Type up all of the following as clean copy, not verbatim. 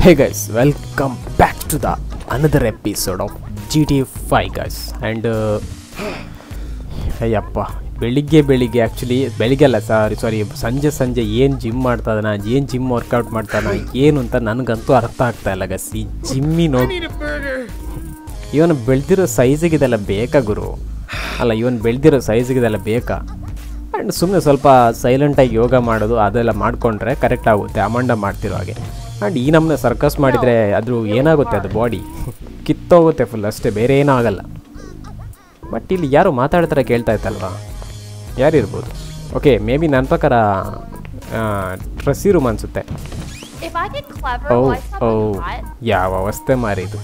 Hey guys, welcome back to the another episode of GTA 5 guys. And Ayyappa ಬೆಳಿಗ್ಗೆ actually ಬೆಳಿಗ್ಗೆ ಅಲ್ಲ ಸಾರಿ ಸಂಜೆ ಏನು ಜಿಮ್ ಮಾಡ್ತಾ ಇದ್ದಾನ, ಏನು ಜಿಮ್ ವರ್ಕೌಟ್ ಮಾಡ್ತಾನ ಏನು ಅಂತ ನನಗಂತೂ ಅರ್ಥ ಆಗ್ತಾ ಇಲ್ಲ ಗಸ್. ಈ ಜಿಮ್ಮಿ ನೋಡಿ ಇವನು ಬೆಳೆದಿರೋ ಸೈಜಿಗೆ ಇದೆಲ್ಲ ಬೇಕಾ ಗುರು? ಅಲ್ಲ, ಇವನು ಬೆಳೆದಿರೋ ಸೈಜಿಗೆ ಇದೆಲ್ಲ ಬೇಕಾ? ಆ್ಯಂಡ್ ಸುಮ್ಮನೆ ಸ್ವಲ್ಪ ಸೈಲೆಂಟಾಗಿ ಯೋಗ ಮಾಡೋದು ಅದೆಲ್ಲ ಮಾಡಿಕೊಂಡ್ರೆ ಕರೆಕ್ಟ್ ಆಗುತ್ತೆ, ಅಮಂಡ ಮಾಡ್ತಿರೋ ಹಾಗೆ. ಆ್ಯಂಡ್ ಈ ನಮ್ಮನ್ನ ಸರ್ಕಸ್ ಮಾಡಿದರೆ ಅದು ಏನಾಗುತ್ತೆ, ಅದು ಬಾಡಿ ಕಿತ್ತೋಗುತ್ತೆ ಫುಲ್ ಅಷ್ಟೇ, ಬೇರೆ ಏನೂ ಆಗಲ್ಲ. ಬಟ್ ಇಲ್ಲಿ ಯಾರು ಮಾತಾಡ್ತಾರೆ ಕೇಳ್ತಾ ಇತ್ತಲ್ವಾ, ಯಾರಿರ್ಬೋದು? ಓಕೆ, ಮೇ ಬಿ ನನ್ನ ಪ್ರಕಾರ ಡ್ರೆಸ್ಸಿ ರೂಮ್ ಅನಿಸುತ್ತೆ. ಯಾವ ಅವಸ್ಥೆ ಮಾರಿದು,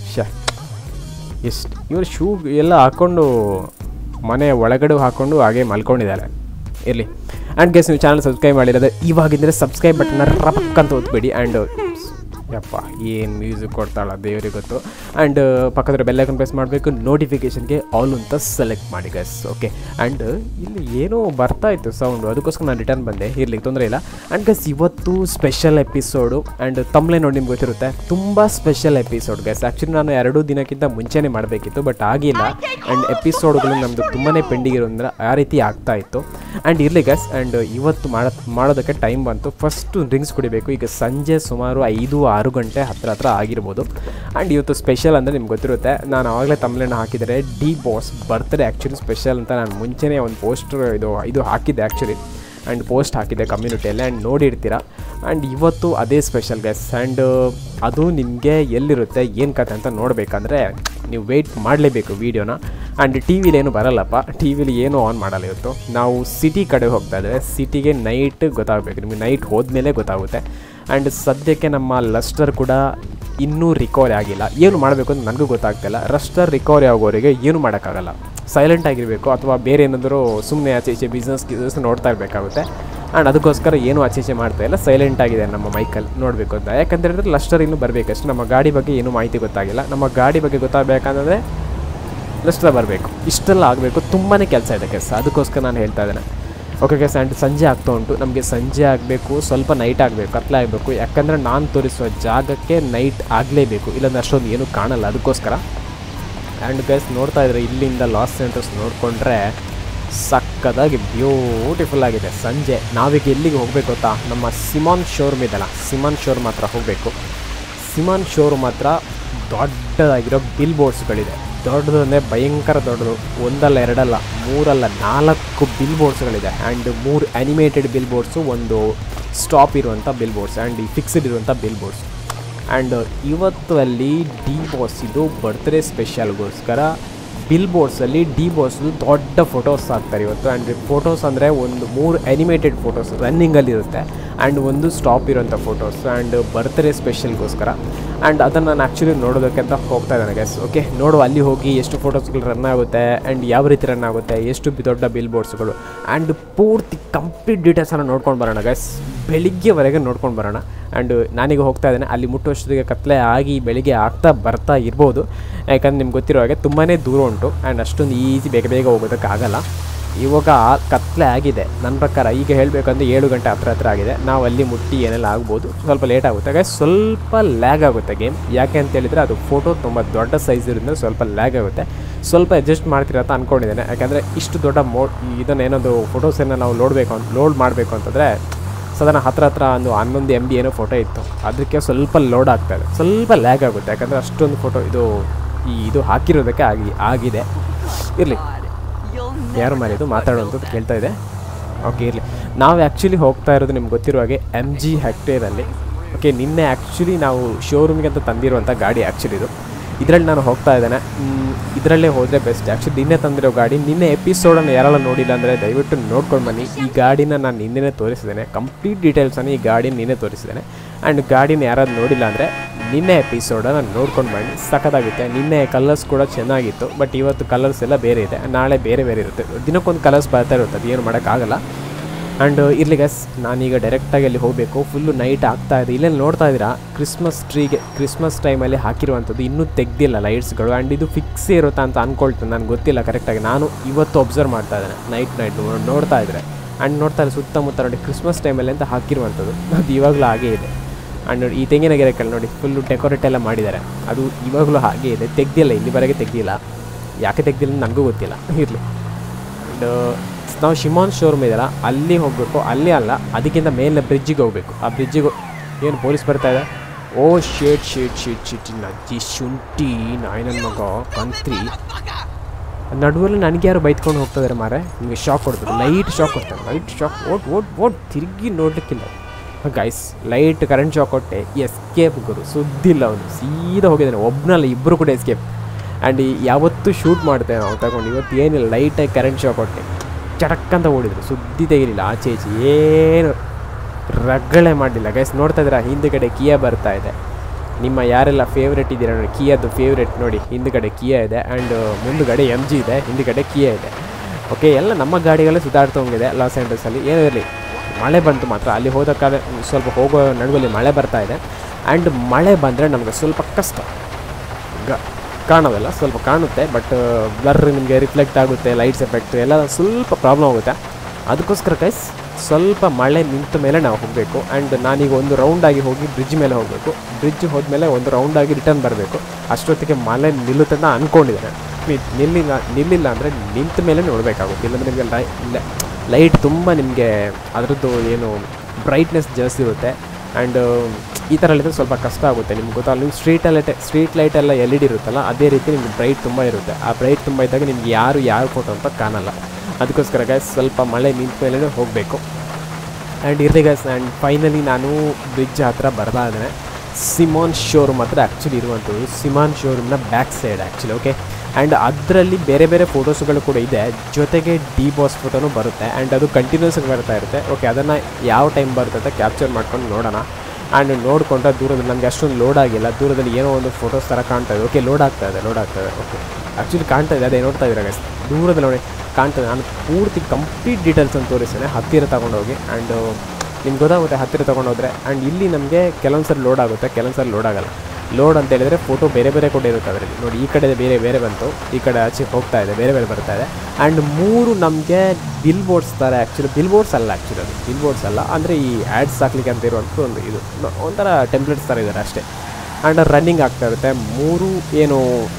ಎಷ್ಟು ಇವರು ಶೂ ಎಲ್ಲ ಹಾಕ್ಕೊಂಡು ಮನೆ ಒಳಗಡೆ ಹಾಕ್ಕೊಂಡು ಹಾಗೆ ಮಲ್ಕೊಂಡಿದ್ದಾರೆ. ಇರಲಿ. ಆ್ಯಂಡ್ ಗೆಸ್, ನೀವು ಚಾನಲ್ ಸಬ್ಸ್ಕ್ರೈಬ್ ಮಾಡಿರೋದು ಇವಾಗಿದ್ದರೆ ಸಬ್ಸ್ಕ್ರೈಬ್ ಬಟನ್ನ ರಪಕ್ ಅಂತ ಓದ್ಬೇಡಿ. ಆ್ಯಂಡ್ ಯಪ್ಪ ಏನು ಮ್ಯೂಸಿಕ್ ಕೊಡ್ತಾಳ ದೇವರಿಗೆ ಗೊತ್ತು. ಆ್ಯಂಡ್ ಪಕ್ಕದ ಬೆಲ್ಲೈಕನ್ ಪ್ರೆಸ್ ಮಾಡಬೇಕು, ನೋಟಿಫಿಕೇಷನ್ಗೆ ಆಲ್ ಅಂತ ಸೆಲೆಕ್ಟ್ ಮಾಡಿ ಗೈಸ್. ಓಕೆ, ಆ್ಯಂಡ್ ಇಲ್ಲಿ ಏನೋ ಬರ್ತಾ ಇತ್ತು ಸೌಂಡು, ಅದಕ್ಕೋಸ್ಕರ ನಾನು ರಿಟರ್ನ್ ಬಂದೆ. ಇರಲಿಕ್ಕೆ ತೊಂದರೆ ಇಲ್ಲ. ಆ್ಯಂಡ್ ಗೈಸ್, ಇವತ್ತು ಸ್ಪೆಷಲ್ ಎಪಿಸೋಡು. ಆ್ಯಂಡ್ ತಮ್ಮಲೇ ನೋಡಿ ನಿಮ್ಗೆ ಗೊತ್ತಿರುತ್ತೆ, ತುಂಬ ಸ್ಪೆಷಲ್ ಎಪಿಸೋಡ್ ಗೈಸ್. ಆ್ಯಕ್ಚುಲಿ ನಾನು 2 ದಿನಕ್ಕಿಂತ ಮುಂಚೆನೇ ಮಾಡಬೇಕಿತ್ತು, ಬಟ್ ಆಗಿಲ್ಲ. ಆ್ಯಂಡ್ ಎಪಿಸೋಡ್ಗಳು ನಮ್ಮದು ತುಂಬಾ ಪೆಂಡಿಂಗ್ ಇರೋದ್ರಿಂದ ಆ ರೀತಿ ಆಗ್ತಾ ಇತ್ತು. ಆ್ಯಂಡ್ ಇರಲಿ ಗೈಸ್, ಆ್ಯಂಡ್ ಇವತ್ತು ಮಾಡೋದಕ್ಕೆ ಟೈಮ್ ಬಂತು. ಫಸ್ಟು ಡ್ರಿಂಕ್ಸ್ ಕುಡಿಬೇಕು. ಈಗ ಸಂಜೆ ಸುಮಾರು 5-6 ಗಂಟೆ ಹತ್ರ ಆಗಿರ್ಬೋದು. ಆ್ಯಂಡ್ ಇವತ್ತು ಸ್ಪೆಷಲ್ ಅಂದರೆ ನಿಮ್ಗೆ ಗೊತ್ತಿರುತ್ತೆ, ನಾನು ಆವಾಗಲೇ ತಮ್ಮಲೇನ ಹಾಕಿದರೆ DBOSS ಬರ್ತ್ಡೇ ಆ್ಯಕ್ಚುಲಿ ಸ್ಪೆಷಲ್ ಅಂತ ನಾನು ಮುಂಚೆನೇ ಒಂದು ಪೋಸ್ಟರ್ ಇದು ಹಾಕಿದ್ದೆ ಆ್ಯಕ್ಚುಲಿ. ಆ್ಯಂಡ್ ಪೋಸ್ಟ್ ಹಾಕಿದ್ದೆ ಕಮ್ಯುನಿಟಿಯಲ್ಲಿ, ಆ್ಯಂಡ್ ನೋಡಿರ್ತೀರ. ಆ್ಯಂಡ್ ಇವತ್ತು ಅದೇ ಸ್ಪೆಷಲ್ ಗೈಸ್. ಆ್ಯಂಡ್ ಅದು ನಿಮಗೆ ಎಲ್ಲಿರುತ್ತೆ ಏನು ಕತೆ ಅಂತ ನೋಡಬೇಕಂದ್ರೆ ನೀವು ವೆಯ್ಟ್ ಮಾಡಲೇಬೇಕು ವೀಡಿಯೋನ. ಆ್ಯಂಡ್ ಟಿ ವಿಲೇನು ಬರಲ್ಲಪ್ಪ, ಟಿ ವಿಲಿ ಏನೂ ಆನ್ ಮಾಡಲ್ಲ. ಇವತ್ತು ನಾವು ಸಿಟಿ ಕಡೆ ಹೋಗ್ತಾ ಇದ್ದೇವೆ. ಸಿಟಿಗೆ ನೈಟ್ ಗೊತ್ತಾಗಬೇಕು, ನಿಮಗೆ ನೈಟ್ ಹೋದ್ಮೇಲೆ ಗೊತ್ತಾಗುತ್ತೆ. ಆ್ಯಂಡ್ ಸದ್ಯಕ್ಕೆ ನಮ್ಮ ಲಸ್ಟರ್ ಕೂಡ ಇನ್ನೂ ರಿಕವರಿ ಆಗಿಲ್ಲ. ಏನು ಮಾಡಬೇಕು ಅಂತ ನನಗೂ ಗೊತ್ತಾಗ್ತಿಲ್ಲ. ಲಸ್ಟರ್ ರಿಕವರಿ ಆಗೋರಿಗೆ ಏನು ಮಾಡೋಕ್ಕಾಗಲ್ಲ, ಸೈಲೆಂಟ್ ಆಗಿರಬೇಕು, ಅಥವಾ ಬೇರೆ ಏನಾದರೂ ಸುಮ್ಮನೆ ಆಚೆ ಬಿಸ್ನೆಸ್ ನೋಡ್ತಾ ಇರಬೇಕಾಗುತ್ತೆ. ಆ್ಯಂಡ್ ಅದಕ್ಕೋಸ್ಕರ ಏನೂ ಆಚೆ ಮಾಡ್ತಾ ಇಲ್ಲ, ಸೈಲೆಂಟ್ ಆಗಿದೆ ನಮ್ಮ ಮೈಕಲ್ಲಿ ನೋಡಬೇಕು ಅಂತ. ಯಾಕಂತ ಹೇಳಿದ್ರೆ ಲಸ್ಟರ್ ಇನ್ನೂ ಬರಬೇಕಷ್ಟು. ನಮ್ಮ ಗಾಡಿ ಬಗ್ಗೆ ಏನೂ ಮಾಹಿತಿ ಗೊತ್ತಾಗಿಲ್ಲ. ನಮ್ಮ ಗಾಡಿ ಬಗ್ಗೆ ಗೊತ್ತಾಗಬೇಕಂದ್ರೆ ಲಸ್ಟರ್ ಬರಬೇಕು. ಇಷ್ಟೆಲ್ಲ ಆಗಬೇಕು, ತುಂಬಾ ಕೆಲಸ ಇದೆ ಕೆಲಸ. ಅದಕ್ಕೋಸ್ಕರ ನಾನು ಹೇಳ್ತಾ ಇದ್ದೇನೆ. ಓಕೆ ಗೈಸ್, ಆ್ಯಂಡ್ ಸಂಜೆ ಆಗ್ತಾ ಉಂಟು. ನಮಗೆ ಸಂಜೆ ಆಗಬೇಕು, ಸ್ವಲ್ಪ ನೈಟ್ ಆಗಬೇಕು, ಕತ್ಲೆ ಆಗಬೇಕು. ಯಾಕಂದರೆ ನಾನು ತೋರಿಸುವ ಜಾಗಕ್ಕೆ ನೈಟ್ ಆಗಲೇಬೇಕು, ಇಲ್ಲಾಂದ್ರೆ ಅಷ್ಟೊಂದು ಏನೂ ಕಾಣಲ್ಲ. ಅದಕ್ಕೋಸ್ಕರ. ಆ್ಯಂಡ್ ಗೈಸ್, ನೋಡ್ತಾ ಇದ್ರೆ ಇಲ್ಲಿಂದ ಲಾಸ್ ಸೆಂಟರ್ಸ್ ನೋಡಿಕೊಂಡ್ರೆ ಸಕ್ಕದಾಗಿ ಬ್ಯೂಟಿಫುಲ್ ಆಗಿದೆ. ಸಂಜೆ ನಾವೀಗ ಎಲ್ಲಿಗೆ ಹೋಗಬೇಕು ಗೊತ್ತಾ? ನಮ್ಮ ಸಿಮಾನ್ ಶೋರೂಮ್ ಇದೆಯಲ್ಲ, ಸಿಮಾನ್ ಶೋರೂಮ್ ಹತ್ರ ಹೋಗಬೇಕು. ಸಿಮಾನ್ ಶೋರೂಮ್ ಹತ್ರ ದೊಡ್ಡದಾಗಿರೋ ಬಿಲ್ ಬೋರ್ಡ್ಸ್ಗಳಿದೆ. ದೊಡ್ಡದಂದರೆ ಭಯಂಕರ ದೊಡ್ಡದು. 1 ಅಲ್ಲ 2 ಅಲ್ಲ 3 ಅಲ್ಲ 4 ಬಿಲ್ ಬೋರ್ಡ್ಸ್ಗಳಿದೆ. ಆ್ಯಂಡ್ 3 ಆ್ಯನಿಮೇಟೆಡ್ ಬಿಲ್ ಬೋರ್ಡ್ಸು, ಒಂದು ಸ್ಟಾಪ್ ಇರುವಂಥ ಬಿಲ್ ಬೋರ್ಡ್ಸ್, ಆ್ಯಂಡ್ ಫಿಕ್ಸ್ಡ್ ಇರುವಂಥ ಬಿಲ್ ಬೋರ್ಡ್ಸ್. ಆ್ಯಂಡ್ ಇವತ್ತು ಅಲ್ಲಿ DBOSS ಇದು ಬರ್ತ್ಡೇ ಸ್ಪೆಷಲ್ಗೋಸ್ಕರ ಬಿಲ್ ಬೋರ್ಡ್ಸಲ್ಲಿ DBOSS ದೊಡ್ಡ ಫೋಟೋಸ್ ಹಾಕ್ತಾರೆ ಇವತ್ತು. ಆ್ಯಂಡ್ ಫೋಟೋಸ್ ಅಂದರೆ ಒಂದು 3 ಆ್ಯನಿಮೇಟೆಡ್ ಫೋಟೋಸ್ ರನ್ನಿಂಗಲ್ಲಿರುತ್ತೆ, ಆ್ಯಂಡ್ ಒಂದು ಸ್ಟಾಪ್ ಇರೋಂಥ ಫೋಟೋಸ್. ಆ್ಯಂಡ್ ಬರ್ತ್ಡೇ ಸ್ಪೆಷಲ್ಗೋಸ್ಕರ. ಆ್ಯಂಡ್ ಅದನ್ನು ನಾನು ಆ್ಯಕ್ಚುಲಿ ನೋಡೋದಕ್ಕೆ ಅಂತ ಹೋಗ್ತಾ ಇದ್ದಾನೆ ಗೈಸ್. ಓಕೆ, ನೋಡುವ ಅಲ್ಲಿ ಹೋಗಿ ಎಷ್ಟು ಫೋಟೋಸ್ಗಳು ರನ್ ಆಗುತ್ತೆ, ಆ್ಯಂಡ್ ಯಾವ ರೀತಿ ರನ್ ಆಗುತ್ತೆ, ಎಷ್ಟು ದೊಡ್ಡ ಬಿಲ್ ಬೋರ್ಡ್ಸ್ಗಳು, ಆ್ಯಂಡ್ ಪೂರ್ತಿ ಕಂಪ್ಲೀಟ್ ಡೀಟೇಲ್ಸನ್ನು ನೋಡ್ಕೊಂಡು ಬರೋಣ ಗೈಸ್. ಬೆಳಿಗ್ಗೆವರೆಗೆ ನೋಡ್ಕೊಂಡು ಬರೋಣ. ಆ್ಯಂಡ್ ನಾನೀಗ ಹೋಗ್ತಾ ಇದ್ದೇನೆ. ಅಲ್ಲಿ ಮುಟ್ಟುವಷ್ಟೊತ್ತಿಗೆ ಕತ್ಲೆ ಆಗಿ ಬೆಳಿಗ್ಗೆ ಬರ್ತಾ ಇರ್ಬೋದು. ಯಾಕಂದ್ರೆ ನಿಮ್ಗೆ ಗೊತ್ತಿರೋ ಹಾಗೆ ತುಂಬಾ ದೂರ ಉಂಟು. ಆ್ಯಂಡ್ ಅಷ್ಟೊಂದು ಈಸಿ ಬೇಗ ಹೋಗೋದಕ್ಕಾಗಲ್ಲ. ಇವಾಗ ಕತ್ಲೆ ಆಗಿದೆ ನನ್ನ ಪ್ರಕಾರ. ಈಗ ಹೇಳಬೇಕಂದ್ರೆ 7 ಗಂಟೆ ಹತ್ರ ಆಗಿದೆ. ನಾವು ಅಲ್ಲಿ ಮುಟ್ಟಿ ಏನೆಲ್ಲ ಆಗ್ಬೋದು, ಸ್ವಲ್ಪ ಲೇಟ್ ಆಗುತ್ತೆ ಗೈಸ್. ಸ್ವಲ್ಪ ಲ್ಯಾಗ್ ಆಗುತ್ತೆ ಗೇಮ್. ಯಾಕೆ ಅಂತ ಹೇಳಿದರೆ ಅದು ಫೋಟೋ ತುಂಬ ದೊಡ್ಡ ಸೈಜ್ ಇರೋದ್ರಿಂದ ಸ್ವಲ್ಪ ಲ್ಯಾಗ್ ಆಗುತ್ತೆ. ಸ್ವಲ್ಪ ಅಡ್ಜಸ್ಟ್ ಮಾಡ್ತಿರತ್ತ ಅಂದ್ಕೊಂಡಿದ್ದೇನೆ. ಯಾಕಂದರೆ ಇಷ್ಟು ದೊಡ್ಡ ಇದನ್ನೇನೊಂದು ಫೋಟೋಸನ್ನು ನಾವು ಲೋಡ್ ಮಾಡಬೇಕು ಅಂತಂದರೆ ಸಾಧಾರಣ ಹತ್ರ ಒಂದು 11 MB ಏನೋ ಫೋಟೋ ಇತ್ತು. ಅದಕ್ಕೆ ಸ್ವಲ್ಪ ಲೋಡ್ ಆಗ್ತಾಯಿದೆ, ಸ್ವಲ್ಪ ಲ್ಯಾಗ್ ಆಗುತ್ತೆ. ಯಾಕಂದರೆ ಅಷ್ಟೊಂದು ಫೋಟೋ ಇದು ಹಾಕಿರೋದಕ್ಕೆ ಆಗಿದೆ. ಇರಲಿ, ಯಾರು ಮಾರಿದು ಮಾತಾಡೋವಂಥದ್ದು ಕೇಳ್ತಾ ಇದೆ. ಓಕೆ, ಇರಲಿ. ನಾವು ಆ್ಯಕ್ಚುಲಿ ಹೋಗ್ತಾ ಇರೋದು ನಿಮ್ಗೆ ಗೊತ್ತಿರೋ ಹಾಗೆ MG ಹೆಕ್ಟೇರಲ್ಲಿ. ಓಕೆ, ನಿನ್ನೆ ಆ್ಯಕ್ಚುಲಿ ನಾವು ಶೋರೂಮ್ಗೆ ಅಂತ ತಂದಿರುವಂಥ ಗಾಡಿ ಆ್ಯಕ್ಚುಲಿ ಇದು. ಇದರಲ್ಲಿ ನಾನು ಹೋಗ್ತಾ ಇದ್ದೇನೆ. ಇದರಲ್ಲೇ ಹೋದರೆ ಬೆಸ್ಟ್. ಆ್ಯಕ್ಚುಲಿ ನಿನ್ನೆ ತಂದಿರೋ ಗಾಡಿ. ನಿನ್ನೆ ಎಪಿಸೋಡನ್ನು ಯಾರೆಲ್ಲ ನೋಡಿಲ್ಲ ಅಂದರೆ ದಯವಿಟ್ಟು ನೋಡ್ಕೊಂಡು ಬನ್ನಿ. ಈ ಗಾಡಿನ ನಾನು ನಿನ್ನೆ ತೋರಿಸಿದ್ದೇನೆ, ಕಂಪ್ಲೀಟ್ ಡೀಟೇಲ್ಸನ್ನು ಈ ಗಾಡಿನ ನಿನ್ನೆ ತೋರಿಸಿದ್ದೇನೆ. ಆ್ಯಂಡ್ ಗಾಡಿನ ಯಾರಾದ್ರು ನೋಡಿಲ್ಲ ಅಂದರೆ ನಿನ್ನೆ ಎಪಿಸೋಡನ್ನು ನೋಡ್ಕೊಂಡು ಬನ್ನಿ, ಸಖತ್ತಾಗುತ್ತೆ. ನಿನ್ನೆ ಕಲರ್ಸ್ ಕೂಡ ಚೆನ್ನಾಗಿತ್ತು, ಬಟ್ ಇವತ್ತು ಕಲರ್ಸ್ ಎಲ್ಲ ಬೇರೆ ಇದೆ, ನಾಳೆ ಬೇರೆ ಇರುತ್ತೆ. ದಿನಕ್ಕೊಂದು ಕಲರ್ಸ್ ಬರ್ತಾ ಇರುತ್ತೆ, ಅದು ಏನು ಮಾಡೋಕ್ಕಾಗಲ್ಲ. ಆ್ಯಂಡ್ ಇರಲಿ ಗೈಸ್, ನಾನೀಗ ಡೈರೆಕ್ಟಾಗಿ ಅಲ್ಲಿ ಹೋಗಬೇಕು. ಫುಲ್ಲು ನೈಟ್ ಆಗ್ತಾಯಿದೆ. ಇಲ್ಲೇ ನೋಡ್ತಾ ಇದ್ದೀರಾ ಕ್ರಿಸ್ಮಸ್ ಟೈಮಲ್ಲಿ ಹಾಕಿರುವಂಥದ್ದು ಇನ್ನೂ ತೆಗ್ದಿಲ್ಲ ಲೈಟ್ಸ್ಗಳು. ಆ್ಯಂಡ್ ಇದು ಫಿಕ್ಸೇ ಇರುತ್ತಾ ಅಂತ ಅಂದ್ಕೊಳ್ತೇನೆ, ನನಗೆ ಗೊತ್ತಿಲ್ಲ ಕರೆಕ್ಟಾಗಿ. ನಾನು ಇವತ್ತು ಒಬ್ಸರ್ವ್ ಮಾಡ್ತಾ ಇದ್ದೇನೆ ನೈಟ್ ನೋಡ್ತಾ ಇದ್ದರೆ. ಆ್ಯಂಡ್ ನೋಡ್ತಾರೆ ಸುತ್ತಮುತ್ತ ನೋಡಿ ಕ್ರಿಸ್ಮಸ್ ಟೈಮಲ್ಲಿ ಅಂತ ಹಾಕಿರುವಂಥದ್ದು. ಅದು ಇವಾಗಲೂ ಹಾಗೇ ಇದೆ. ಆ್ಯಂಡ್ ನೋಡಿ ಈ ತೆಂಗಿನ ಗಿಡಕ್ಕೆ ನೋಡಿ ಫುಲ್ಲು ಡೆಕೋರೇಟ್ ಎಲ್ಲ ಮಾಡಿದ್ದಾರೆ. ಅದು ಇವಾಗಲೂ ಹಾಗೆ ಇದೆ, ತೆಗ್ದಿಲ್ಲ, ಇಲ್ಲಿವರೆಗೆ ತೆಗ್ದಿಲ್ಲ. ಯಾಕೆ ತೆಗ್ದಿಲ್ಲ ನನಗೂ ಗೊತ್ತಿಲ್ಲ, ಇರಲಿ. ಆ್ಯಂಡ್ ನಾವು ಶಿಮಾನ್ ಶೋರೂಮ್ ಇದೆಯಲ್ಲ ಅಲ್ಲಿ ಹೋಗಬೇಕು, ಅಲ್ಲಿ ಅಲ್ಲ ಅದಕ್ಕಿಂತ ಮೇಲೆ ಬ್ರಿಡ್ಜಿಗೆ ಹೋಗಬೇಕು. ಆ ಬ್ರಿಡ್ಜಿಗೆ ಏನು ಪೊಲೀಸ್ ಬರ್ತಾಯಿದೆ. ಓ ಶೇಟ್ ನಜ್ಜಿ ಶುಂಠಿ ನಾಯಿನ ಮಗ ಕಂತ್ರಿ. ನಡುವಲ್ಲಿ ನನಗೆ ಯಾರು ಬೈತ್ಕೊಂಡು ಹೋಗ್ತಿದ್ದಾರೆ ಮಾರೆ, ನಿಮಗೆ ಶಾಕ್ ಕೊಡ್ತಾರೆ, ಲೈಟ್ ಶಾಕ್ ಕೊಡ್ತಾರೆ, ಲೈಟ್ ಶಾಕ್ ಓಟ್ ತಿರುಗಿ ನೋಡಲಿಕ್ಕಿಲ್ಲ ಗೈಸ್. ಲೈಟ್ ಕರೆಂಟ್ ಶಾಕ್ ಕೊಟ್ಟೆ, ಎಸ್ಕೇಪ್ ಗುರು, ಸುದ್ದಿಲ್ಲ ಅವನು, ಸೀದಾ ಹೋಗಿದ್ದಾನೆ. ಒಬ್ಬನಲ್ಲ ಇಬ್ಬರು ಕೂಡ ಎಸ್ಕೇಪ್. ಆ್ಯಂಡ್ ಯಾವತ್ತೂ ಶೂಟ್ ಮಾಡ್ತೇವೆ ನಾವು ತಗೊಂಡು, ಇವತ್ತು ಏನಿಲ್ಲ, ಲೈಟಾಗಿ ಕರೆಂಟ್ ಶಾಕ್ ಕೊಟ್ಟೆ, ಚಟಕ್ಕಂತ ಓಡಿದ್ರು, ಸುದ್ದಿ ತೆಗಿಲಿಲ್ಲ, ಆಚೆ ಈಚೆ ಏನು ರಗಳೆ ಮಾಡಲಿಲ್ಲ ಗೈಸ್. ನೋಡ್ತಾ ಇದ್ದೀರಾ ಹಿಂದುಗಡೆ ಕಿಯಾ ಬರ್ತಾ ಇದೆ. ನಿಮ್ಮ ಯಾರೆಲ್ಲ ಫೇವ್ರೇಟ್ ಇದ್ದೀರಾ ನೋಡಿ, ಕಿಯಾದು ಫೇವ್ರೇಟ್ ನೋಡಿ, ಹಿಂದುಗಡೆ ಕಿಯಾ ಇದೆ. ಆ್ಯಂಡ್ ಮುಂದುಗಡೆ MG ಇದೆ, ಹಿಂದುಗಡೆ ಕಿಯಾ ಇದೆ. ಓಕೆ, ಎಲ್ಲ ನಮ್ಮ ಗಾಡಿಗಳೇ ಸುಧಾರ್ತಾ ಹೋಗಿದೆ ಲಾಸ್ ಆ್ಯಂಜಲಸಲ್ಲಿ. ಏನೂ ಇರಲಿ, ಮಳೆ ಬಂತು ಮಾತ್ರ, ಅಲ್ಲಿ ಹೋದಕ್ಕಾದ್ರೆ ಸ್ವಲ್ಪ ಹೋಗೋ ನಡುವಲ್ಲಿ ಮಳೆ ಬರ್ತಾ ಇದೆ. ಆ್ಯಂಡ್ ಮಳೆ ಬಂದರೆ ನಮಗೆ ಸ್ವಲ್ಪ ಕಷ್ಟ, ಕಾಣೋದಲ್ಲ, ಸ್ವಲ್ಪ ಕಾಣುತ್ತೆ, ಬಟ್ ಬ್ಲರ್ ನಿಮಗೆ ರಿಫ್ಲೆಕ್ಟ್ ಆಗುತ್ತೆ, ಲೈಟ್ಸ್ ಎಫೆಕ್ಟ್ ಎಲ್ಲ ಸ್ವಲ್ಪ ಪ್ರಾಬ್ಲಮ್ ಆಗುತ್ತೆ. ಅದಕ್ಕೋಸ್ಕರ ಗೈಸ್ ಸ್ವಲ್ಪ ಮಳೆ ನಿಂತ ಮೇಲೆ ನಾವು ಹೋಗಬೇಕು. ಆ್ಯಂಡ್ ನಾನೀಗ ಒಂದು ರೌಂಡಾಗಿ ಹೋಗಿ ಬ್ರಿಡ್ಜ್ ಮೇಲೆ ಹೋಗಬೇಕು. ಬ್ರಿಡ್ಜ್ ಹೋದ್ಮೇಲೆ ಒಂದು ರೌಂಡಾಗಿ ರಿಟರ್ನ್ ಬರಬೇಕು. ಅಷ್ಟೊತ್ತಿಗೆ ಮಳೆ ನಿಲ್ಲುತ್ತೆ ಅಂತ ಅಂದ್ಕೊಂಡಿದ್ದೇನೆ. ನಿಲ್ಲಿಲ್ಲ ಅಂದರೆ ನಿಂತ ಮೇಲೆ ನೋಡಬೇಕಾಗುತ್ತೆ, ಇಲ್ಲಾಂದರೆ ನಿಮಗೆ ಲೈಟ್ ತುಂಬ ನಿಮಗೆ ಅದರದ್ದು ಏನು ಬ್ರೈಟ್ನೆಸ್ ಜಾಸ್ತಿ ಇರುತ್ತೆ. ಆ್ಯಂಡ್ ಈ ಥರ ಇದ್ದರೆ ಸ್ವಲ್ಪ ಕಷ್ಟ ಆಗುತ್ತೆ. ನಿಮ್ಗೆ ಗೊತ್ತಲ್ಲ, ನೀವು ಸ್ಟ್ರೀಟ್ ಲೈಟೆಲ್ಲ LED ಇರುತ್ತಲ್ಲ, ಅದೇ ರೀತಿ ನಿಮ್ಗೆ ಬ್ರೈಟ್ ತುಂಬ ಇರುತ್ತೆ. ಆ ಬ್ರೈಟ್ ತುಂಬ ಇದ್ದಾಗ ನಿಮ್ಗೆ ಯಾರು ಫೋಟೋ ಅಂತ ಕಾಣಲ್ಲ. ಅದಕ್ಕೋಸ್ಕರ ಗೈಸ್ ಸ್ವಲ್ಪ ಮಳೆ ನಿಂತ ಮೇಲೆ ಹೋಗಬೇಕು. ಆ್ಯಂಡ್ ಇರಲಿ ಗೈಸ್, ಆ್ಯಂಡ್ ಫೈನಲಿ ನಾನು ಬ್ರಿಡ್ಜ್ ಹತ್ರ ಬರ್ತಾ ಇದ್ದೇನೆ. ಸಿಮಾನ್ ಶೋರೂಮ್ ಹತ್ರ ಆ್ಯಕ್ಚುಲಿ ಇರುವಂಥದ್ದು, ಸಿಮಾನ್ ಶೋರೂಮ್ನ back side actually. Okay, and ಅದರಲ್ಲಿ ಬೇರೆ ಬೇರೆ ಫೋಟೋಸ್ಗಳು ಕೂಡ ಇದೆ, ಜೊತೆಗೆ DBOSS ಫೋಟೋನೂ ಬರುತ್ತೆ. ಆ್ಯಂಡ್ ಅದು ಕಂಟಿನ್ಯೂಸ್ ಆಗಿ ಬರ್ತಾ ಇರುತ್ತೆ. ಓಕೆ, ಅದನ್ನು ಯಾವ ಟೈಮ್ ಬರುತ್ತೆ ಅಂತ ಕ್ಯಾಪ್ಚರ್ ಮಾಡ್ಕೊಂಡು ನೋಡೋಣ. ಆ್ಯಂಡ್ ನೋಡಿಕೊಂಡ್ರೆ ದೂರದಲ್ಲಿ ನನಗೆ ಅಷ್ಟೊಂದು ಲೋಡ್ ಆಗಿಲ್ಲ, ದೂರದಲ್ಲಿ ಏನೋ ಒಂದು ಫೋಟೋಸ್ ಥರ ಕಾಣ್ತಾ ಇದೆ. ಓಕೆ, ಲೋಡ್ ಆಗ್ತಾ ಇದೆ. ಓಕೆ, ಆ್ಯಕ್ಚುಲಿ ಕಾಣ್ತಾ ಇದೆ, ಅದೇ ನೋಡ್ತಾ ಇದ್ದೀರಾ ಗೈಸ್, ದೂರದಲ್ಲಿ ನೋಡಿ ಕಾಣ್ತದೆ. ನಾನು ಪೂರ್ತಿ ಕಂಪ್ಲೀಟ್ ಡೀಟೇಲ್ಸ್ ಅಂತ ತೋರಿಸ್ತೇನೆ ಹತ್ತಿರ ತೊಗೊಂಡೋಗಿ. ಆ್ಯಂಡ್ ನಿಮ್ಗೆ ಗೊತ್ತಾಗುತ್ತೆ ಹತ್ತಿರ ತೊಗೊಂಡೋದ್ರೆ. ಆ್ಯಂಡ್ ಇಲ್ಲಿ ನಮಗೆ ಕೆಲವೊಂದು ಸರಿ ಲೋಡ್ ಆಗುತ್ತೆ, ಕೆಲವೊಂದು ಸರಿ ಲೋಡ್ ಆಗೋಲ್ಲ. ಲೋಡ್ ಅಂತ ಹೇಳಿದರೆ ಫೋಟೋ ಬೇರೆ ಕೂಡ ಇರುತ್ತೆ ಅದರಲ್ಲಿ. ನೋಡಿ ಈ ಕಡೆ ಬೇರೆ ಬಂತು, ಈ ಕಡೆ ಆಚೆ ಹೋಗ್ತಾ ಇದೆ, ಬೇರೆ ಬರ್ತಾ ಇದೆ. ಆ್ಯಂಡ್ 3 ನಮಗೆ ಬಿಲ್ ಬೋರ್ಡ್ಸ್ ಥರ, ಆ್ಯಕ್ಚುಲಿ ಬಿಲ್ ಬೋರ್ಡ್ಸ್ ಅಲ್ಲ, ಅದು ಬಿಲ್ ಬೋರ್ಡ್ಸ್ ಅಲ್ಲ, ಅಂದರೆ ಈ ಆ್ಯಡ್ಸ್ ಹಾಕ್ಲಿಕ್ಕೆ ಅಂತ ಇರುವಂಥ ಒಂದು ಇದು ಒಂಥರ ಟೆಂಪ್ಲೇಟ್ಸ್ ಥರ ಇದ್ದಾರೆ ಅಷ್ಟೇ. ಆ್ಯಂಡ್ ರನ್ನಿಂಗ್ ಆಗ್ತಾ ಇರುತ್ತೆ. 3 ಏನು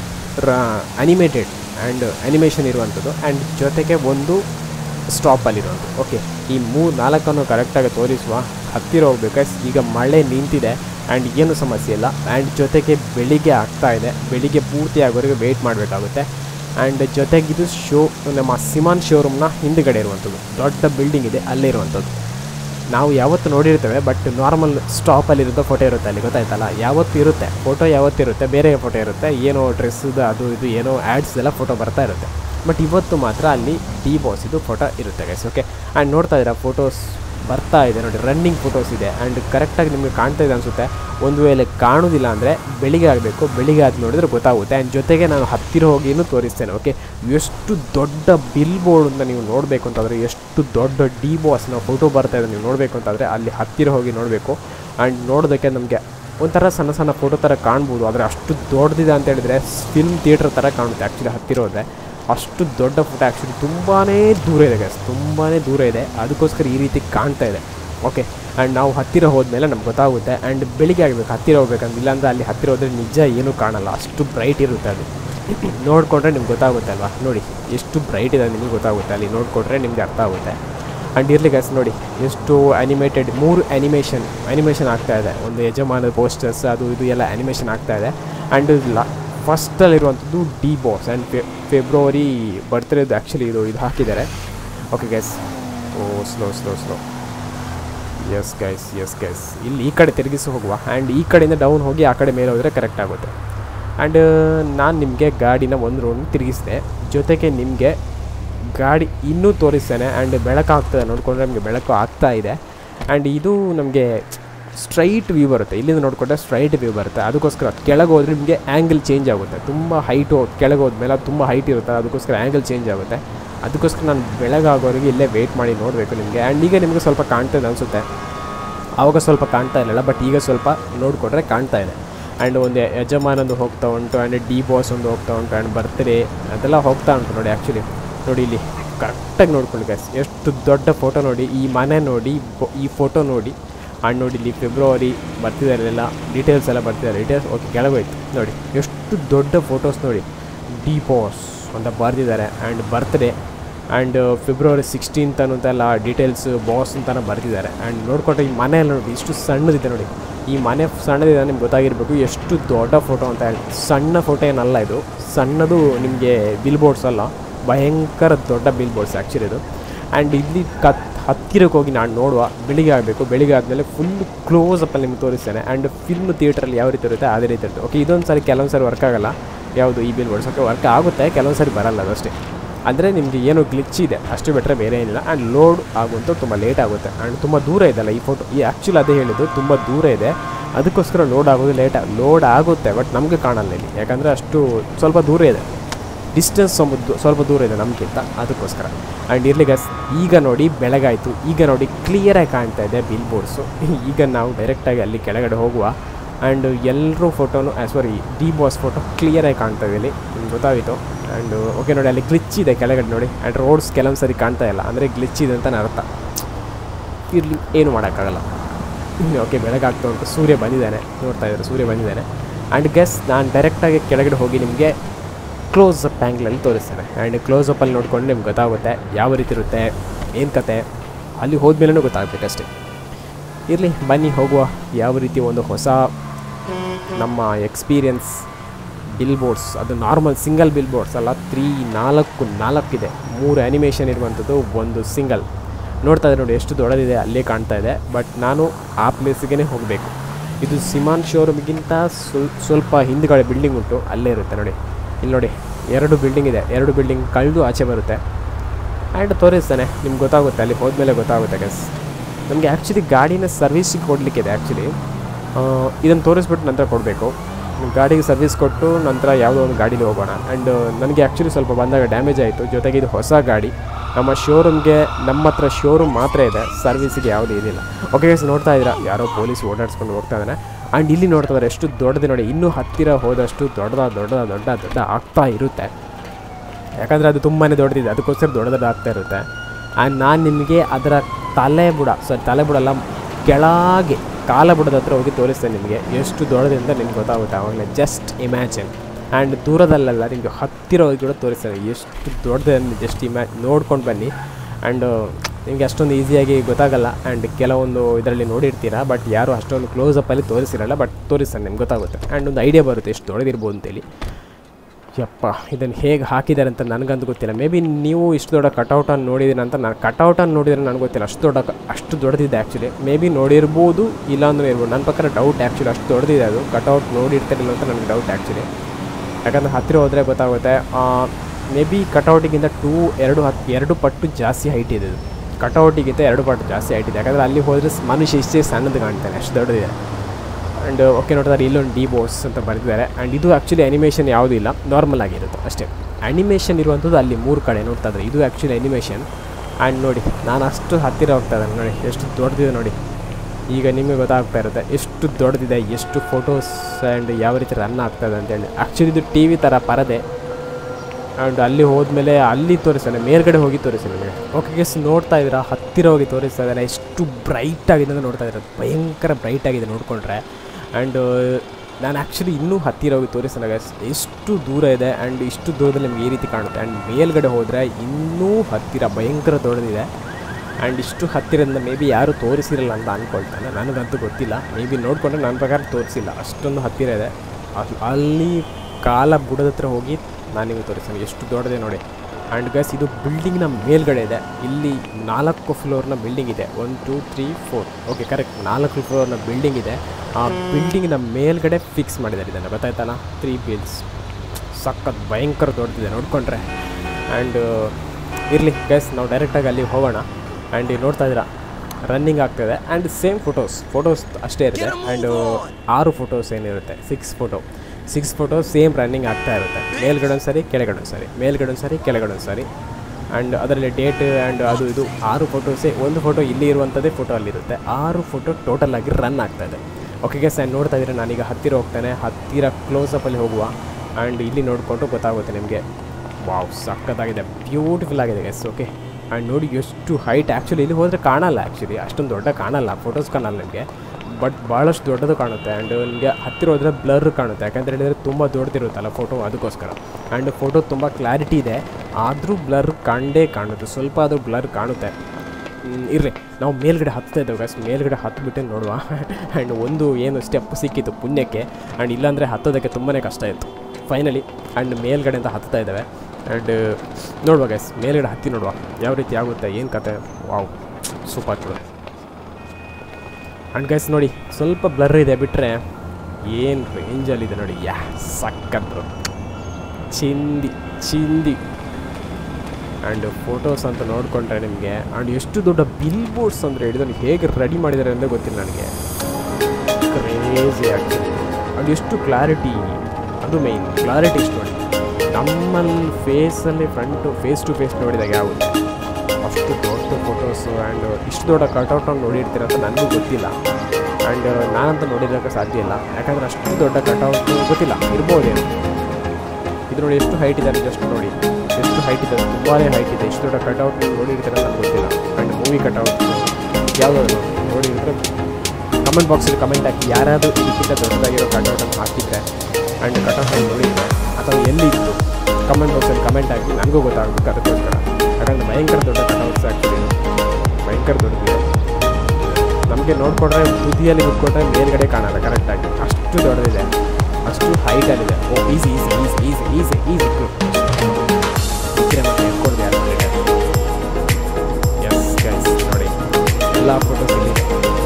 ಅನಿಮೇಟೆಡ್ ಆ್ಯಂಡ್ ಅನಿಮೇಷನ್ ಇರುವಂಥದ್ದು, ಆ್ಯಂಡ್ ಜೊತೆಗೆ ಒಂದು ಸ್ಟಾಪಲ್ಲಿರುವಂಥದ್ದು. ಓಕೆ, ಈ 4 ಕರೆಕ್ಟಾಗಿ ತೋರಿಸುವ. ಹತ್ತಿರ ಹೋಗ್ಬೇಕು. ಈಗ ಮಳೆ ನಿಂತಿದೆ ಆ್ಯಂಡ್ ಏನು ಸಮಸ್ಯೆ ಇಲ್ಲ. ಆ್ಯಂಡ್ ಜೊತೆಗೆ ಬೆಳಿಗ್ಗೆ ಆಗ್ತಾ ಇದೆ, ಬೆಳಿಗ್ಗೆ ಪೂರ್ತಿ ಆಗೋವರೆಗೆ ವೆಯ್ಟ್ ಮಾಡಬೇಕಾಗುತ್ತೆ. ಆ್ಯಂಡ್ ಜೊತೆಗಿದು ನಮ್ಮ ಸಿಮಾನ್ ಶೋರೂಮ್ನ ಹಿಂದುಗಡೆ ಇರುವಂಥದ್ದು ದೊಡ್ಡ ಬಿಲ್ಡಿಂಗ್ ಇದೆ, ಅಲ್ಲೇ ಇರುವಂಥದ್ದು. ನಾವು ಯಾವತ್ತು ನೋಡಿರ್ತೇವೆ, ಬಟ್ ನಾರ್ಮಲ್ ಸ್ಟಾಪಲ್ಲಿರೋದು ಫೋಟೋ ಇರುತ್ತೆ ಅಲ್ಲಿ, ಗೊತ್ತಾಯ್ತಲ್ಲ. ಯಾವತ್ತು ಇರುತ್ತೆ ಫೋಟೋ, ಯಾವತ್ತಿರುತ್ತೆ ಬೇರೆ ಫೋಟೋ ಇರುತ್ತೆ, ಏನೋ ಡ್ರೆಸ್ಸದು ಅದು ಇದು ಏನೋ ಆ್ಯಡ್ಸ್ ಎಲ್ಲ ಫೋಟೋ ಬರ್ತಾ ಇರುತ್ತೆ. ಬಟ್ ಇವತ್ತು ಮಾತ್ರ ಅಲ್ಲಿ DBOSS ಇದು ಫೋಟೋ ಇರುತ್ತೆ ಗೈಸ್. ಓಕೆ, ಆ್ಯಂಡ್ ನೋಡ್ತಾ ಇದ್ದೀರಾ ಫೋಟೋಸ್ ಬರ್ತಾ ಇದೆ ನೋಡಿ, ರನ್ನಿಂಗ್ ಫೋಟೋಸ್ ಇದೆ. ಆ್ಯಂಡ್ ಕರೆಕ್ಟಾಗಿ ನಿಮಗೆ ಕಾಣ್ತಾ ಇದೆ ಅನಿಸುತ್ತೆ. ಒಂದು ವೇಳೆ ಕಾಣೋದಿಲ್ಲ ಅಂದರೆ ಬೆಳಿಗ್ಗೆ ಆಗಬೇಕು, ಬೆಳಿಗ್ಗೆ ಆದ ನೋಡಿದ್ರೆ ಗೊತ್ತಾಗುತ್ತೆ. ಆ್ಯಂಡ್ ಜೊತೆಗೆ ನಾನು ಹತ್ತಿರ ಹೋಗಿನೂ ತೋರಿಸ್ತೇನೆ. ಓಕೆ, ಎಷ್ಟು ದೊಡ್ಡ ಬಿಲ್ ಬೋರ್ಡ್ ಅಂತ ನೀವು ನೋಡಬೇಕು ಅಂತಂದರೆ, ಎಷ್ಟು ದೊಡ್ಡ DBOSSನ ಫೋಟೋ ಬರ್ತಾ ಇದೆ ನೀವು ನೋಡಬೇಕು ಅಂತಂದರೆ ಅಲ್ಲಿ ಹತ್ತಿರ ಹೋಗಿ ನೋಡಬೇಕು. ಆ್ಯಂಡ್ ನೋಡೋದಕ್ಕೆ ನಮಗೆ ಒಂಥರ ಸಣ್ಣ ಫೋಟೋ ಥರ ಕಾಣ್ಬೋದು, ಆದರೆ ಅಷ್ಟು ದೊಡ್ಡದಿದೆ ಅಂತ ಹೇಳಿದರೆ ಫಿಲ್ಮ್ ಥಿಯೇಟ್ರ್ ಥರ ಕಾಣುತ್ತೆ ಆ್ಯಕ್ಚುಲಿ ಹತ್ತಿರ ಹೋದರೆ. ಅಷ್ಟು ದೊಡ್ಡ ಫೋಟೋ ಆ್ಯಕ್ಚುಲಿ ತುಂಬಾ ದೂರ ಇದೆ ಗೈಸ್, ತುಂಬಾ ದೂರ ಇದೆ. ಅದಕ್ಕೋಸ್ಕರ ಈ ರೀತಿ ಕಾಣ್ತಾ ಇದೆ. ಓಕೆ, ಆ್ಯಂಡ್ ನಾವು ಹತ್ತಿರ ಹೋದ್ಮೇಲೆ ನಮ್ಗೆ ಗೊತ್ತಾಗುತ್ತೆ. ಆ್ಯಂಡ್ ಬೆಳಿಗ್ಗೆ ಆಗಬೇಕು, ಹತ್ತಿರ ಹೋಗ್ಬೇಕಂತ, ಇಲ್ಲಾಂದರೆ ಅಲ್ಲಿ ಹತ್ತಿರ ಹೋದರೆ ನಿಜ ಏನೂ ಕಾಣಲ್ಲ, ಅಷ್ಟು ಬ್ರೈಟ್ ಇರುತ್ತೆ ಅದು. ನೋಡಿಕೊಂಡ್ರೆ ನಿಮ್ಗೆ ಗೊತ್ತಾಗುತ್ತೆ ಅಲ್ವಾ, ನೋಡಿ ಎಷ್ಟು ಬ್ರೈಟ್ ಇದೆ ನಿಮಗೆ ಗೊತ್ತಾಗುತ್ತೆ, ಅಲ್ಲಿ ನೋಡಿಕೊಂಡ್ರೆ ನಿಮಗೆ ಅರ್ಥ ಆಗುತ್ತೆ. ಆ್ಯಂಡ್ ಇರಲಿ ಗೈಸ್, ನೋಡಿ ಎಷ್ಟು ಅನಿಮೇಟೆಡ್ 3 ಅನಿಮೇಷನ್ ಆಗ್ತಾ ಇದೆ. ಒಂದು ಯಜಮಾನದ ಪೋಸ್ಟರ್ಸ್ ಅದು ಇದು ಎಲ್ಲ ಅನಿಮೇಷನ್ ಆಗ್ತಾ ಇದೆ. ಆ್ಯಂಡ್ ಫಸ್ಟಲ್ಲಿರುವಂಥದ್ದು DBOSS. ಆ್ಯಂಡ್ ಫೆಬ್ರವರಿ ಬರ್ತ್ಡೇದು ಆ್ಯಕ್ಚುಲಿ ಇದು ಹಾಕಿದ್ದಾರೆ. Okay guys, slow yes guys ಇಲ್ಲಿ ಈ ಕಡೆ ತಿರುಗಿಸಿ ಹೋಗುವ. ಆ್ಯಂಡ್ ಈ ಕಡೆಯಿಂದ ಡೌನ್ ಹೋಗಿ ಆ ಕಡೆ ಮೇಲೆ ಹೋದರೆ ಕರೆಕ್ಟ್ ಆಗುತ್ತೆ. ಆ್ಯಂಡ್ ನಾನು ನಿಮಗೆ ಗಾಡಿನ ಒಂದು ರೌಂಡ್ ತಿರುಗಿಸಿದೆ, ಜೊತೆಗೆ ನಿಮಗೆ ಗಾಡಿ ಇನ್ನೂ ತೋರಿಸ್ತೇನೆ. ಆ್ಯಂಡ್ ಬೆಳಕು ಆಗ್ತದೆ, ನೋಡಿಕೊಂಡ್ರೆ ನಮಗೆ ಬೆಳಕು ಆಗ್ತಾ ಇದೆ. ಆ್ಯಂಡ್ ಇದು ನಮಗೆ ಸ್ಟ್ರೈಟ್ ವ್ಯೂ ಬರುತ್ತೆ, ಇಲ್ಲಿಂದ ನೋಡಿಕೊಂಡ್ರೆ ಸ್ಟ್ರೈಟ್ ವ್ಯೂ ಬರುತ್ತೆ. ಅದಕ್ಕೋಸ್ಕರ ಕೆಳಗೆ ಹೋದರೆ ನಿಮಗೆ ಆ್ಯಂಗಲ್ ಚೇಂಜ್ ಆಗುತ್ತೆ, ತುಂಬ ಹೈಟು ಕೆಳಗೆ ಹೋದ್ಮೇಲೆ ತುಂಬ ಹೈಟ್ ಇರುತ್ತೆ, ಅದಕ್ಕೋಸ್ಕರ ಆ್ಯಂಗಲ್ ಚೇಂಜ್ ಆಗುತ್ತೆ. ಅದಕ್ಕೋಸ್ಕರ ನಾನು ಬೆಳಗಾಗೋರಿಗೆ ಇಲ್ಲೇ ವೆಯ್ಟ್ ಮಾಡಿ ನೋಡಬೇಕು ನಿಮಗೆ. ಆ್ಯಂಡ್ ಈಗ ನಿಮಗೆ ಸ್ವಲ್ಪ ಕಾಣ್ತದೆ ಅನಿಸುತ್ತೆ, ಆವಾಗ ಸ್ವಲ್ಪ ಕಾಣ್ತಾ ಇರಲಿಲ್ಲ, ಬಟ್ ಈಗ ಸ್ವಲ್ಪ ನೋಡಿಕೊಂಡ್ರೆ ಕಾಣ್ತಾ ಇದೆ. ಆ್ಯಂಡ್ ಒಂದು ಯಜಮಾನಂದು ಹೋಗ್ತಾ ಉಂಟು, ಆ್ಯಂಡ್ DBOSS ಒಂದು ಹೋಗ್ತಾ ಉಂಟು, ಆ್ಯಂಡ್ ಬರ್ತ್ಡೇ ಅದೆಲ್ಲ ಹೋಗ್ತಾ ಉಂಟು ನೋಡಿ. ಆ್ಯಕ್ಚುಲಿ ನೋಡಿ ಇಲ್ಲಿ ಕರೆಕ್ಟಾಗಿ ನೋಡ್ಕೊಳ್ಳಿ ಗೈಸ್, ಎಷ್ಟು ದೊಡ್ಡ ಫೋಟೋ ನೋಡಿ, ಈ ಮನೆ ನೋಡಿ, ಈ ಫೋಟೋ ನೋಡಿ, ಆ್ಯಂಡ್ ನೋಡಿ ಇಲ್ಲಿ ಫೆಬ್ರವರಿ ಬರ್ತಿದ್ದಾರೆ ಎಲ್ಲ ಡೀಟೇಲ್ಸ್ ಎಲ್ಲ ಬರ್ತಿದ್ದಾರೆ. ಡೀಟೇಲ್ಸ್ ಓಕೆ ಕೆಳಗೋಯ್ತು ನೋಡಿ, ಎಷ್ಟು ದೊಡ್ಡ ಫೋಟೋಸ್ ನೋಡಿ, DBOSS ಅಂತ ಬರೆದಿದ್ದಾರೆ. ಆ್ಯಂಡ್ ಬರ್ತ್ಡೇ ಆ್ಯಂಡ್ ಫೆಬ್ರವರಿ 16 ಅಂತೆಲ್ಲ ಡೀಟೇಲ್ಸ್ ಬಾಸ್ ಅಂತಲೇ ಬರ್ತಿದ್ದಾರೆ. ಆ್ಯಂಡ್ ನೋಡ್ಕೊಂಡ್ರೆ ಈ ಮನೆ ಎಲ್ಲ ನೋಡಿ ಇಷ್ಟು ಸಣ್ಣದಿದೆ ನೋಡಿ, ಈ ಮನೆ ಸಣ್ಣದಿದೆ ನಿಮ್ಗೆ ಗೊತ್ತಾಗಿರಬೇಕು ಎಷ್ಟು ದೊಡ್ಡ ಫೋಟೋ ಅಂತ ಹೇಳಿ. ಸಣ್ಣ ಫೋಟೋ ಏನಲ್ಲ ಇದು, ಸಣ್ಣದು ನಿಮಗೆ ಬಿಲ್ ಬೋರ್ಡ್ಸ್ ಅಲ್ಲ, ಭಯಂಕರ ದೊಡ್ಡ ಬಿಲ್ ಬೋರ್ಡ್ಸ್ ಆ್ಯಕ್ಚುಲಿ ಇದು. ಆ್ಯಂಡ್ ಇಲ್ಲಿ ಹತ್ತಿರಕ್ಕೆ ಹೋಗಿ ನಾನು ನೋಡುವ, ಬೆಳಿಗ್ಗೆ ಆಗಬೇಕು, ಬೆಳಿಗ್ಗೆ ಆದಮೇಲೆ ಫುಲ್ ಕ್ಲೋಸಪ್ಪಲ್ಲಿ ನಿಮ್ಗೆ ತೋರಿಸ್ತೇನೆ. ಆ್ಯಂಡ್ ಫಿಲ್ಮ್ ಥಿಯೇಟ್ರಲ್ಲಿ ಯಾವ ರೀತಿ ಇರುತ್ತೆ ಅದೇ ರೀತಿ ಇರುತ್ತೆ. ಓಕೆ, ಇದೊಂದು ಸಾರಿ ಕೆಲವೊಂದು ಸಾರಿ ವರ್ಕ್ ಆಗೋಲ್ಲ, ಯಾವುದು ಈ ಬಿಲ್ ಬೋರ್ಡ್ಸ್. ಓಕೆ, ವರ್ಕ್ ಆಗುತ್ತೆ, ಕೆಲವೊಂದು ಸಾರಿ ಬರಲ್ಲ ಅದಷ್ಟೇ. ಅಂದರೆ ನಿಮಗೆ ಏನೋ ಗ್ಲಿಚ್ ಇದೆ ಅಷ್ಟು ಬಿಟ್ಟರೆ ಬೇರೆ ಏನಿಲ್ಲ. ಆ್ಯಂಡ್ ಲೋಡ್ ಆಗುವಂಥ ತುಂಬ ಲೇಟ್ ಆಗುತ್ತೆ. ಆ್ಯಂಡ್ ತುಂಬ ದೂರ ಇದೆಲ್ಲ ಈ ಫೋಟೋ, ಈ ಆ್ಯಕ್ಚುಲಿ ಅದೇ ಹೇಳಿದ್ದು ತುಂಬ ದೂರ ಇದೆ, ಅದಕ್ಕೋಸ್ಕರ ಲೋಡ್ ಆಗೋದು ಲೋಡ್ ಆಗುತ್ತೆ, ಬಟ್ ನಮಗೆ ಕಾಣಲ್ಲ ಇಲ್ಲಿ, ಯಾಕಂದರೆ ಅಷ್ಟು ಸ್ವಲ್ಪ ದೂರ ಇದೆ, ಡಿಸ್ಟೆನ್ಸ್ ಸ್ವಲ್ಪ ದೂರ ಇದೆ ನಮಗಿಂತ, ಅದಕ್ಕೋಸ್ಕರ. ಆ್ಯಂಡ್ ಇರಲಿ ಗಸ್, ಈಗ ನೋಡಿ ಬೆಳಗಾಯಿತು, ಈಗ ನೋಡಿ ಕ್ಲಿಯರಾಗಿ ಕಾಣ್ತಾ ಇದೆ ಬಿಲ್ ಬೋರ್ಡ್ಸು. ಈಗ ನಾವು ಡೈರೆಕ್ಟಾಗಿ ಅಲ್ಲಿ ಕೆಳಗಡೆ ಹೋಗುವ. ಆ್ಯಂಡ್ ಎಲ್ಲರೂ ಫೋಟೋನು DBOSS ಫೋಟೋ ಕ್ಲಿಯರಾಗಿ ಕಾಣ್ತಾ ಇದೆ ಇಲ್ಲಿ, ನಿಮ್ಗೆ ಗೊತ್ತಾಗಿತ್ತು. ಆ್ಯಂಡ್ ಓಕೆ ನೋಡಿ, ಅಲ್ಲಿ ಗ್ಲಿಚ್ ಇದೆ ಕೆಳಗಡೆ ನೋಡಿ. ಆ್ಯಂಡ್ ರೋಡ್ಸ್ ಕೆಲವೊಂದು ಸರಿ ಕಾಣ್ತಾ ಇಲ್ಲ, ಅಂದರೆ ಗ್ಲಿಚ್ ಇದೆ ಅಂತಲೇ ಅರ್ಥ. ಇರಲಿ, ಏನು ಮಾಡೋಕ್ಕಾಗಲ್ಲ. ಓಕೆ, ಬೆಳಗಾಗ್ತಾ ಉಂಟು, ಸೂರ್ಯ ಬಂದಿದ್ದಾನೆ, ನೋಡ್ತಾ ಇದ್ದಾರೆ ಸೂರ್ಯ ಬಂದಿದ್ದಾನೆ. ಆ್ಯಂಡ್ ಗೆಸ್, ನಾನು ಡೈರೆಕ್ಟಾಗಿ ಕೆಳಗಡೆ ಹೋಗಿ ನಿಮಗೆ ಕ್ಲೋಸಪ್ ಆ್ಯಂಗ್ಲಲ್ಲಿ ತೋರಿಸ್ತೇನೆ. ಆ್ಯಂಡ್ ಕ್ಲೋಸಪ್ಪಲ್ಲಿ ನೋಡ್ಕೊಂಡು ನಿಮ್ಗೆ ಗೊತ್ತಾಗುತ್ತೆ ಯಾವ ರೀತಿ ಇರುತ್ತೆ, ಏನು ಕತೆ, ಅಲ್ಲಿ ಹೋದ್ಮೇಲೆ ಗೊತ್ತಾಗಬೇಕಷ್ಟೇ. ಇರಲಿ, ಬನ್ನಿ ಹೋಗುವ. ಯಾವ ರೀತಿ ಒಂದು ಹೊಸ ನಮ್ಮ ಎಕ್ಸ್ಪೀರಿಯನ್ಸ್ ಬಿಲ್ ಬೋರ್ಡ್ಸ್, ಅದು ನಾರ್ಮಲ್ ಸಿಂಗಲ್ ಬಿಲ್ ಬೋರ್ಡ್ಸ್ ಅಲ್ಲ, 4 ಇದೆ, 3 ಆ್ಯನಿಮೇಷನ್ ಇರುವಂಥದ್ದು, ಒಂದು ಸಿಂಗಲ್. ನೋಡ್ತಾ ಇದ್ದಾರೆ ನೋಡಿ ಎಷ್ಟು ದೊಡ್ಡದಿದೆ, ಅಲ್ಲೇ ಕಾಣ್ತಾ ಇದೆ. ಬಟ್ ನಾನು ಆ ಪ್ಲೇಸಿಗೆ ಹೋಗಬೇಕು. ಇದು ಸಿಮಾನ್ ಶೋರೂಮ್ಗಿಂತ ಸ್ವಲ್ಪ ಹಿಂದ್ಗಡೆ ಬಿಲ್ಡಿಂಗ್ ಉಂಟು, ಅಲ್ಲೇ ಇರುತ್ತೆ ನೋಡಿ. ಇಲ್ಲಿ ನೋಡಿ 2 ಬಿಲ್ಡಿಂಗ್ ಇದೆ, 2 ಬಿಲ್ಡಿಂಗ್ ಕಳೆದು ಆಚೆ ಬರುತ್ತೆ. ಆ್ಯಂಡ್ ತೋರಿಸ್ತಾನೆ, ನಿಮ್ಗೆ ಗೊತ್ತಾಗುತ್ತೆ, ಅಲ್ಲಿ ಹೋದ್ಮೇಲೆ ಗೊತ್ತಾಗುತ್ತೆ ಗಸ್. ನಮಗೆ ಆ್ಯಕ್ಚುಲಿ ಗಾಡಿನ ಸರ್ವಿಸಿಗೆ ಕೊಡಲಿಕ್ಕಿದೆ ಆ್ಯಕ್ಚುಲಿ, ಇದನ್ನು ತೋರಿಸ್ಬಿಟ್ಟು ನಂತರ ಕೊಡಬೇಕು. ಗಾಡಿಗೆ ಸರ್ವಿಸ್ ಕೊಟ್ಟು ನಂತರ ಯಾವುದೋ ಒಂದು ಗಾಡೀಲಿ ಹೋಗೋಣ. ಆ್ಯಂಡ್ ನನಗೆ ಆ್ಯಕ್ಚುಲಿ ಸ್ವಲ್ಪ ಬಂದಾಗ ಡ್ಯಾಮೇಜ್ ಆಯಿತು, ಜೊತೆಗೆ ಇದು ಹೊಸ ಗಾಡಿ, ನಮ್ಮ ಶೋರೂಮ್ಗೆ ನಮ್ಮ ಹತ್ರ ಶೋರೂಮ್ ಮಾತ್ರ ಇದೆ, ಸರ್ವಿಸಿಗೆ ಯಾವುದೂ ಇದಿಲ್ಲ. ಓಕೆ ಗೈಸ್, ನೋಡ್ತಾ ಇದ್ದೀರಾ ಯಾರೋ ಪೊಲೀಸ್ ಓಡಾಡಿಸ್ಕೊಂಡು ಹೋಗ್ತಾ ಇದ್ದಾನೆ. ಆ್ಯಂಡ್ ಇಲ್ಲಿ ನೋಡ್ತಾ ಇದ್ದಾರೆ ಎಷ್ಟು ದೊಡ್ಡದು ನೋಡಿ, ಇನ್ನೂ ಹತ್ತಿರ ಹೋದಷ್ಟು ದೊಡ್ಡ ಆಗ್ತಾ ಇರುತ್ತೆ, ಯಾಕಂದರೆ ಅದು ತುಂಬಾ ದೊಡ್ಡದಿದೆ, ಅದಕ್ಕೋಸ್ಕರ ದೊಡ್ಡದಾಗ್ತಾ ಇರುತ್ತೆ. ಆ್ಯಂಡ್ ನಾನು ನಿಮಗೆ ಅದರ ತಲೆಬುಡಲ್ಲ, ಕೆಳಗೆ ಕಾಲಬುಡದ ಹತ್ರ ಹೋಗಿ ತೋರಿಸ್ತೇನೆ ನಿಮಗೆ ಎಷ್ಟು ದೊಡ್ಡದಿಂದ ನಿಮ್ಗೆ ಗೊತ್ತಾಗುತ್ತೆ ಆವಾಗಲೇ. Just imagine. ಆ್ಯಂಡ್ ದೂರದಲ್ಲೆಲ್ಲ ನಿಮಗೆ ಹತ್ತಿರ ಹೋಗಿ ಕೂಡ ತೋರಿಸ್ತೇನೆ ಎಷ್ಟು ದೊಡ್ಡದು, ಜಸ್ಟ್ ನೋಡ್ಕೊಂಡು ಬನ್ನಿ. ಆ್ಯಂಡ್ ನಿಮಗೆ ಅಷ್ಟೊಂದು ಈಸಿಯಾಗಿ ಗೊತ್ತಾಗಲ್ಲ. ಆ್ಯಂಡ್ ಕೆಲವೊಂದು ಇದರಲ್ಲಿ ನೋಡಿರ್ತೀರ, ಬಟ್ ಯಾರು ಅಷ್ಟೊಂದು ಕ್ಲೋಸಪ್ಪಲ್ಲಿ ತೋರಿಸಿರಲ್ಲ, ಬಟ್ ತೋರಿಸ್ತಾನೆ ನಿಮ್ಗೆ ಗೊತ್ತಾಗುತ್ತೆ. ಆ್ಯಂಡ್ ಒಂದು ಐಡಿಯಾ ಬರುತ್ತೆ ಎಷ್ಟು ದೊಡ್ಡದಿರ್ಬೋದು ಅಂತೇಳಿ. ಯಪ್ಪ, ಇದನ್ನು ಹೇಗೆ ಹಾಕಿದ್ದಾರೆ ಅಂತ ನನಗಂತೂ ಗೊತ್ತಿಲ್ಲ. ಮೇ ಬಿ ನೀವು ಇಷ್ಟು ದೊಡ್ಡ ಕಟೌಟನ್ನು ನೋಡಿದ್ದೀರ ಅಂತ, ನಾನು ಕಟೌಟನ್ನು ನೋಡಿದರೆ ನನಗೆ ಗೊತ್ತಿಲ್ಲ, ಅಷ್ಟು ದೊಡ್ಡದಿದೆ ಆ್ಯಕ್ಚುಲಿ. ಮೇ ಬಿ ನೋಡಿರ್ಬೋದು, ಇಲ್ಲಾಂದ್ರೆ ಇರ್ಬೋದು, ನನ್ನ ಪ್ರಕಾರ ಡೌಟ್ ಆ್ಯಕ್ಚುಲಿ, ಅಷ್ಟು ದೊಡ್ಡದಿದೆ ಅದು. ಕಟೌಟ್ ನೋಡಿರ್ತಿರಲಿಲ್ಲ ಅಂತ ನನಗೆ ಡೌಟ್ ಆ್ಯಕ್ಚುಲಿ, ಯಾಕಂದರೆ ಹತ್ತಿರ ಹೋದರೆ ಗೊತ್ತಾಗುತ್ತೆ. ಮೇ ಬಿ ಕಟೌಟಿಗಿಂತ 2 ಪಟ್ಟು ಜಾಸ್ತಿ ಹೈಟ್ ಇದೆ ಇದು, ಕಟೌಟಿಗಿಂತ 2 ಪಟ್ಟು ಜಾಸ್ತಿ ಹೈಟ್ ಇದೆ. ಯಾಕಂದರೆ ಅಲ್ಲಿ ಹೋದರೆ ಮನುಷ್ಯ ಇಷ್ಟೇ ಸಣ್ಣದು ಕಾಣ್ತಾನೆ, ಅಷ್ಟು ದೊಡ್ಡದಿದೆ. ಆ್ಯಂಡ್ ಓಕೆ, ನೋಡ್ತಾರೆ ಇಲ್ಲೊಂದು DBOSS ಅಂತ ಬರೆದಿದ್ದಾರೆ. ಆ್ಯಂಡ್ ಇದು ಆ್ಯಕ್ಚುಲಿ ಆ್ಯನಿಮೇಷನ್ ಯಾವುದೂ ಇಲ್ಲ, ನಾರ್ಮಲ್ ಆಗಿರುತ್ತೆ ಅಷ್ಟೇ. ಆ್ಯನಿಮೇಷನ್ ಇರುವಂಥದ್ದು ಅಲ್ಲಿ 3 ಕಡೆ ನೋಡ್ತಾ ಇದ್ದಾರೆ, ಇದು ಆ್ಯಕ್ಚುಲಿ ಆ್ಯನಿಮೇಷನ್. ಆ್ಯಂಡ್ ನೋಡಿ, ನಾನು ಅಷ್ಟು ಹತ್ತಿರ ಹೋಗ್ತಾ ಇದ್ದಾನೆ ನೋಡಿ, ಎಷ್ಟು ದೊಡ್ಡದಿದೆ ನೋಡಿ. ಈಗ ನಿಮಗೆ ಗೊತ್ತಾಗ್ತಾ ಇರುತ್ತೆ ಎಷ್ಟು ದೊಡ್ಡದಿದೆ, ಎಷ್ಟು ಫೋಟೋಸ್ ಆ್ಯಂಡ್ ಯಾವ ರೀತಿ ರನ್ ಆಗ್ತಾಯಿದೆ ಅಂತೇಳಿ. ಆ್ಯಕ್ಚುಲಿ ಇದು TV ಥರ ಪರದೆ. ಆ್ಯಂಡ್ ಅಲ್ಲಿ ಹೋದ್ಮೇಲೆ ಅಲ್ಲಿ ತೋರಿಸ್ತಾನೆ, ಮೇಲ್ಗಡೆ ಹೋಗಿ ತೋರಿಸ್ತಾನೆ ನಿಮಗೆ. ಓಕೆ ಗೆಸ್, ನೋಡ್ತಾ ಇದ್ದೀರಾ, ಹತ್ತಿರ ಹೋಗಿ ತೋರಿಸ್ತಾ ಇದ್ದಾನೆ, ಎಷ್ಟು ಬ್ರೈಟ್ ಆಗಿದೆ ಅಂತ ನೋಡ್ತಾ ಇದ್ದಾರೆ, ಭಯಂಕರ ಬ್ರೈಟ್ ಆಗಿದೆ ನೋಡಿಕೊಂಡ್ರೆ. ಆ್ಯಂಡ್ ನಾನು ಆ್ಯಕ್ಚುಲಿ ಇನ್ನೂ ಹತ್ತಿರ ಹೋಗಿ ತೋರಿಸ್ತಾನೆ ಗೈಸ್, ಎಷ್ಟು ದೂರ ಇದೆ. ಆ್ಯಂಡ್ ಇಷ್ಟು ದೂರದಲ್ಲಿ ನಿಮ್ಗೆ ಈ ರೀತಿ ಕಾಣುತ್ತೆ. ಆ್ಯಂಡ್ ಮೇಲ್ಗಡೆ ಹೋದರೆ ಇನ್ನೂ ಹತ್ತಿರ ಭಯಂಕರ ದೊಡ್ಡದಿದೆ. ಆ್ಯಂಡ್ ಇಷ್ಟು ಹತ್ತಿರದಿಂದ ಮೇ ಬಿ ಯಾರೂ ತೋರಿಸಿರಲ್ಲ ಅಂತ ಅಂದ್ಕೊಳ್ತಾನೆ, ನನಗಂತೂ ಗೊತ್ತಿಲ್ಲ. ಮೇ ಬಿ ನೋಡಿಕೊಂಡ್ರೆ ನನ್ನ ಪ್ರಕಾರ ತೋರಿಸಿಲ್ಲ, ಅಷ್ಟೊಂದು ಹತ್ತಿರ ಇದೆ. ಅಲ್ಲಿ ಕಾಲ ಬುಡದ ಹತ್ರ ಹೋಗಿ ನಾನು ನಿಮಗೆ ತೋರಿಸ್ತೀನಿ ಎಷ್ಟು ದೊಡ್ಡದೆ ನೋಡಿ. ಆ್ಯಂಡ್ ಗೈಸ್, ಇದು ಬಿಲ್ಡಿಂಗ್ನ ಮೇಲ್ಗಡೆ ಇದೆ. ಇಲ್ಲಿ 4 ಫ್ಲೋರ್ನ ಬಿಲ್ಡಿಂಗ್ ಇದೆ, 1 2 3 4. ಓಕೆ, ಕರೆಕ್ಟ್, 4 ಫ್ಲೋರ್ನ ಬಿಲ್ಡಿಂಗ್ ಇದೆ. ಆ ಬಿಲ್ಡಿಂಗಿನ ಮೇಲ್ಗಡೆ ಫಿಕ್ಸ್ ಮಾಡಿದ್ದಾರೆ ಇದನ್ನು, ಗೊತ್ತಾಯ್ತಲ್ಲ, 3 ಬಿಲ್ಸ್. ಸಖತ್ ಭಯಂಕರ ದೊಡ್ಡದಿದೆ ನೋಡಿಕೊಂಡ್ರೆ. ಆ್ಯಂಡ್ ಇರಲಿ ಗೈಸ್, ನಾವು ಡೈರೆಕ್ಟಾಗಿ ಅಲ್ಲಿ ಹೋಗೋಣ. ಆ್ಯಂಡ್ ಈಗ ನೋಡ್ತಾ ಇದ್ದೀರಾ ರನ್ನಿಂಗ್ ಆಗ್ತಾಯಿದೆ. ಆ್ಯಂಡ್ ಸೇಮ್ ಫೋಟೋಸ್ ಅಷ್ಟೇ ಇರುತ್ತೆ. ಆ್ಯಂಡ್ 6 ಫೋಟೋಸ್ ಏನಿರುತ್ತೆ, 6 ಫೋಟೋಸ್ ಸೇಮ್ ರನ್ನಿಂಗ್ ಆಗ್ತಾ ಇರುತ್ತೆ. ಮೇಲ್ಗಡೆ ಒಂದು ಸರಿ, ಕೆಳಗಡೆ ಒಂದು ಸರಿ, ಮೇಲ್ಗಡೆ ಒಂದು ಸರಿ, ಕೆಳಗಡೆ ಒಂದು ಸರಿ. ಆ್ಯಂಡ್ ಅದರಲ್ಲಿ ಡೇಟ್ ಆ್ಯಂಡ್ ಅದು ಇದು 6 ಫೋಟೋಸೇ, ಒಂದು ಫೋಟೋ ಇಲ್ಲಿ ಇರುವಂಥದ್ದೇ ಫೋಟೋ ಅಲ್ಲಿರುತ್ತೆ. 6 ಫೋಟೋ ಟೋಟಲ್ ಆಗಿ ರನ್ ಆಗ್ತಾಯಿದೆ. ಓಕೆ ಗೈಸ್, ನೋಡ್ತಾ ಇದ್ದೀರಾ, ನಾನೀಗ ಹತ್ತಿರ ಹೋಗ್ತಾನೆ, ಹತ್ತಿರ ಕ್ಲೋಸಪ್ಪಲ್ಲಿ ಹೋಗುವ. ಆ್ಯಂಡ್ ಇಲ್ಲಿ ನೋಡಿಕೊಂಡು ಗೊತ್ತಾಗುತ್ತೆ ನಿಮಗೆ. ವಾವ್, ಸಕ್ಕತ್ತಾಗಿದೆ, ಬ್ಯೂಟಿಫುಲ್ ಆಗಿದೆ ಗೈಸ್. ಓಕೆ, ಆ್ಯಂಡ್ ನೋಡಿ ಎಷ್ಟು ಹೈಟ್. ಆ್ಯಕ್ಚುಲಿ ಇಲ್ಲಿ ಹೋದರೆ ಕಾಣಲ್ಲ, ಆ್ಯಕ್ಚುಲಿ ಅಷ್ಟೊಂದು ದೊಡ್ಡ ಕಾಣಲ್ಲ, ಫೋಟೋಸ್ ಕಾಣಲ್ಲ ನಿಮಗೆ, ಬಟ್ ಭಾಳಷ್ಟು ದೊಡ್ಡದು ಕಾಣುತ್ತೆ. ಆ್ಯಂಡ್ ನಿಮಗೆ ಹತ್ತಿರ ಹೋದರೆ ಬ್ಲರ್ ಕಾಣುತ್ತೆ, ಯಾಕಂತ ಹೇಳಿದರೆ ತುಂಬ ದೊಡ್ಡದಿರುತ್ತಲ್ಲ ಫೋಟೋ, ಅದಕ್ಕೋಸ್ಕರ. ಆ್ಯಂಡ್ ಫೋಟೋ ತುಂಬ ಕ್ಲಾರಿಟಿ ಇದೆ, ಆದರೂ ಬ್ಲರ್ ಕಾಣುತ್ತೆ, ಸ್ವಲ್ಪ ಆದರೂ ಬ್ಲರ್ ಕಾಣುತ್ತೆ. ಇರ್ರಿ, ನಾವು ಮೇಲ್ಗಡೆ ಹತ್ತಾ ಇದ್ದೇವೆ ಗೈಸ್, ಮೇಲ್ಗಡೆ ಹತ್ತಿಬಿಟ್ಟು ನೋಡುವ. ಆ್ಯಂಡ್ ಒಂದು ಏನು ಸ್ಟೆಪ್ ಸಿಕ್ಕಿತ್ತು ಪುಣ್ಯಕ್ಕೆ, ಆ್ಯಂಡ್ ಇಲ್ಲಾಂದರೆ ಹತ್ತೋದಕ್ಕೆ ತುಂಬಾ ಕಷ್ಟ ಇತ್ತು ಫೈನಲಿ. ಆ್ಯಂಡ್ ಮೇಲ್ಗಡೆಯಿಂದ ಹತ್ತಾ ಇದ್ದಾವೆ. ಆ್ಯಂಡ್ ನೋಡುವ ಗೈಸ್, ಮೇಲ್ಗಡೆ ಹತ್ತಿ ನೋಡುವ ಯಾವ ರೀತಿ ಆಗುತ್ತೆ, ಏನು ಕತೆ. ವಾವ್, ಸೂಪರ್ ಕೂಡ. ಆ್ಯಂಡ್ ಗೈಸ್ ನೋಡಿ, ಸ್ವಲ್ಪ ಬ್ಲರ್ ಇದೆ, ಬಿಟ್ಟರೆ ಏನು ರೇಂಜಲ್ಲಿದೆ ನೋಡಿ. ಸಕ್ಕತ್ತು ಚಿಂದಿ. ಆ್ಯಂಡ್ ಫೋಟೋಸ್ ಅಂತ ನೋಡಿಕೊಂಡ್ರೆ ನಿಮಗೆ, ಆ್ಯಂಡ್ ಎಷ್ಟು ದೊಡ್ಡ ಬಿಲ್ ಬೋರ್ಡ್ಸ್ ಅಂದರೆ ಹಿಡಿದು ಹೇಗೆ ರೆಡಿ ಮಾಡಿದ್ದಾರೆ ಅಂದರೆ ಗೊತ್ತಿಲ್ಲ ನನಗೆ, ಕ್ರೇಜಿ ಆ್ಯಕ್ಚುಲಿ. ಆ್ಯಂಡ್ ಎಷ್ಟು ಕ್ಲಾರಿಟಿ, ಅದು ಮೇಯ್ನ್ ಕ್ಲಾರಿಟಿ ಇಷ್ಟು ನೋಡಿ. ನಮ್ಮಲ್ಲಿ ಫೇಸಲ್ಲಿ ಫೇಸ್ ಟು ಫೇಸ್ ನೋಡಿದಾಗ ಯಾವುದು ಅಷ್ಟು ದೊಡ್ಡ ಫೋಟೋಸು. ಆ್ಯಂಡ್ ಇಷ್ಟು ದೊಡ್ಡ ಕಟೌಟನ್ನು ನೋಡಿರ್ತೀರ ಅಂತ ನನಗೂ ಗೊತ್ತಿಲ್ಲ. ಆ್ಯಂಡ್ ನಾನಂತೂ ನೋಡಿರೋಕ್ಕೆ ಸಾಧ್ಯ ಇಲ್ಲ, ಯಾಕಂದರೆ ಅಷ್ಟು ದೊಡ್ಡ ಕಟೌಟ್ ಗೊತ್ತಿಲ್ಲ, ಇರ್ಬೋದೇನು. ಇದು ನೋಡಿ ಎಷ್ಟು ಹೈಟ್ ಇದೆ, ಜಸ್ಟ್ ನೋಡಿ ಎಷ್ಟು ಹೈಟ್ ಇದೆ, ತುಂಬಾ ಹೈಟ್ ಇದೆ. ಇಷ್ಟು ದೊಡ್ಡ ಕಟೌಟ್ ನೀವು ನೋಡಿರ್ತೀರ ನನಗೆ ಗೊತ್ತಿಲ್ಲ. ಆ್ಯಂಡ್ ಮೂವಿ ಕಟೌಟ್ ಯಾವುದಾದ್ರು ನೋಡಿದ್ರೆ ಕಮೆಂಟ್ ಬಾಕ್ಸಲ್ಲಿ ಕಮೆಂಟ್ ಹಾಕಿ, ಯಾರಾದರೂ ಇದಕ್ಕಿಂತ ದೊಡ್ಡದಾಗಿರೋ ಕಟೌಟನ್ನು ಹಾಕಿದ್ರೆ ಆ್ಯಂಡ್ ಕಟೌಟನ್ನು ನೋಡಿದರೆ ಅಥವಾ ಎಲ್ಲಿತ್ತು ಕಮೆಂಟ್ ಬಾಕ್ಸಲ್ಲಿ ಕಮೆಂಟ್ ಹಾಕಿ, ನನಗೂ ಗೊತ್ತಾಗಬೇಕು ಅದಕ್ಕೋಸ್ಕರ. ಯಾಕಂದರೆ ಭಯಂಕರ ದೊಡ್ಡ ಕಟೌಟ್ಸ್ ಆಗ್ತಿದೆ, ಭಯಂಕರ ದೊಡ್ಡದಿದೆ. ನಮಗೆ ನೋಡಿಕೊಂಡ್ರೆ ತುದಿಯಲ್ಲಿ ಬಿಟ್ಕೊಂಡ್ರೆ ಮೇಲ್ಗಡೆ ಕಾಣಲ್ಲ ಕರೆಕ್ಟಾಗಿ, ಅಷ್ಟು ದೊಡ್ಡದಿದೆ, ಅಷ್ಟು ಹೈಟಲ್ಲಿದೆ. ಓ ಈಸಿ ಎಸ್ ಗೈಸ್ ನೋಡಿ, ಎಲ್ಲ ಫೋಟೋಸ್ ಇಲ್ಲಿ,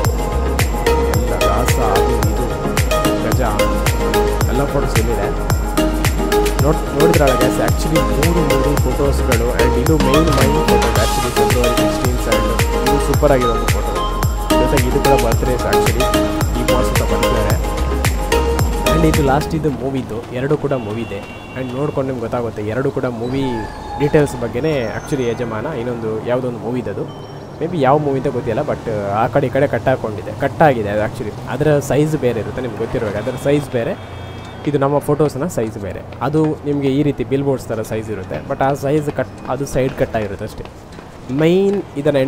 ಎಲ್ಲ ರಾಸ ಅದು ಇದು ಗಜ ಎಲ್ಲ ಫೋಟೋಸ್ ಇಲ್ಲಿದೆ. ನೋಡಿದ್ರಲ್ಲ ಗೈಸ್, ಆ್ಯಕ್ಚುಲಿ ಮೂರು ಫೋಟೋಸ್ಗಳು. ಆ್ಯಂಡ್ ಇದು main photo actually February 16 and ಇದು ಸೂಪರ್ ಆಗಿರೋ ಒಂದು ಫೋಟೋ. ಜೊತೆಗೆ ಇದು ಕೂಡ ಬರ್ತ್ಡೇಸ್, ಆ್ಯಕ್ಚುಲಿ DBOSS ಅಂತ ಬರ್ತಿದ್ದಾರೆ. ಆ್ಯಂಡ್ ಇದು ಲಾಸ್ಟ್ ಇದು ಮೂವಿದು, ಎರಡೂ ಕೂಡ ಮೂವಿದೆ. ಆ್ಯಂಡ್ ನೋಡ್ಕೊಂಡು ನಿಮ್ಗೆ ಗೊತ್ತಾಗುತ್ತೆ, ಎರಡೂ ಕೂಡ ಮೂವಿ ಡೀಟೇಲ್ಸ್ ಬಗ್ಗೆನೇ ಆ್ಯಕ್ಚುಲಿ ಯಜಮಾನ. ಇನ್ನೊಂದು ಯಾವುದೊಂದು ಮೂವಿದದು, ಮೇ ಬಿ ಯಾವ ಮೂವಿ ಅಂತ ಗೊತ್ತಿಲ್ಲ, ಬಟ್ ಆ ಕಡೆ ಈ ಕಡೆ ಕಟ್ಟಾಗಿದೆ ಅದು. ಆ್ಯಕ್ಚುಲಿ ಅದರ ಸೈಜ್ ಬೇರೆ ಇರುತ್ತೆ, ನಿಮ್ಗೆ ಗೊತ್ತಿರಬೇಕು, ಅದರ ಸೈಜ್ ಬೇರೆ, ಇದು ನಮ್ಮ ಫೋಟೋಸ್ನ ಸೈಜ್ ಬೇರೆ. ಅದು ನಿಮಗೆ ಈ ರೀತಿ ಬಿಲ್ ಬೋರ್ಡ್ಸ್ ಥರ ಸೈಜ್ ಇರುತ್ತೆ, ಬಟ್ ಆ ಸೈಜ್ ಅದು ಸೈಡ್ ಕಟ್ಟಾಗಿರುತ್ತೆ ಅಷ್ಟೇ. ಮೈನ್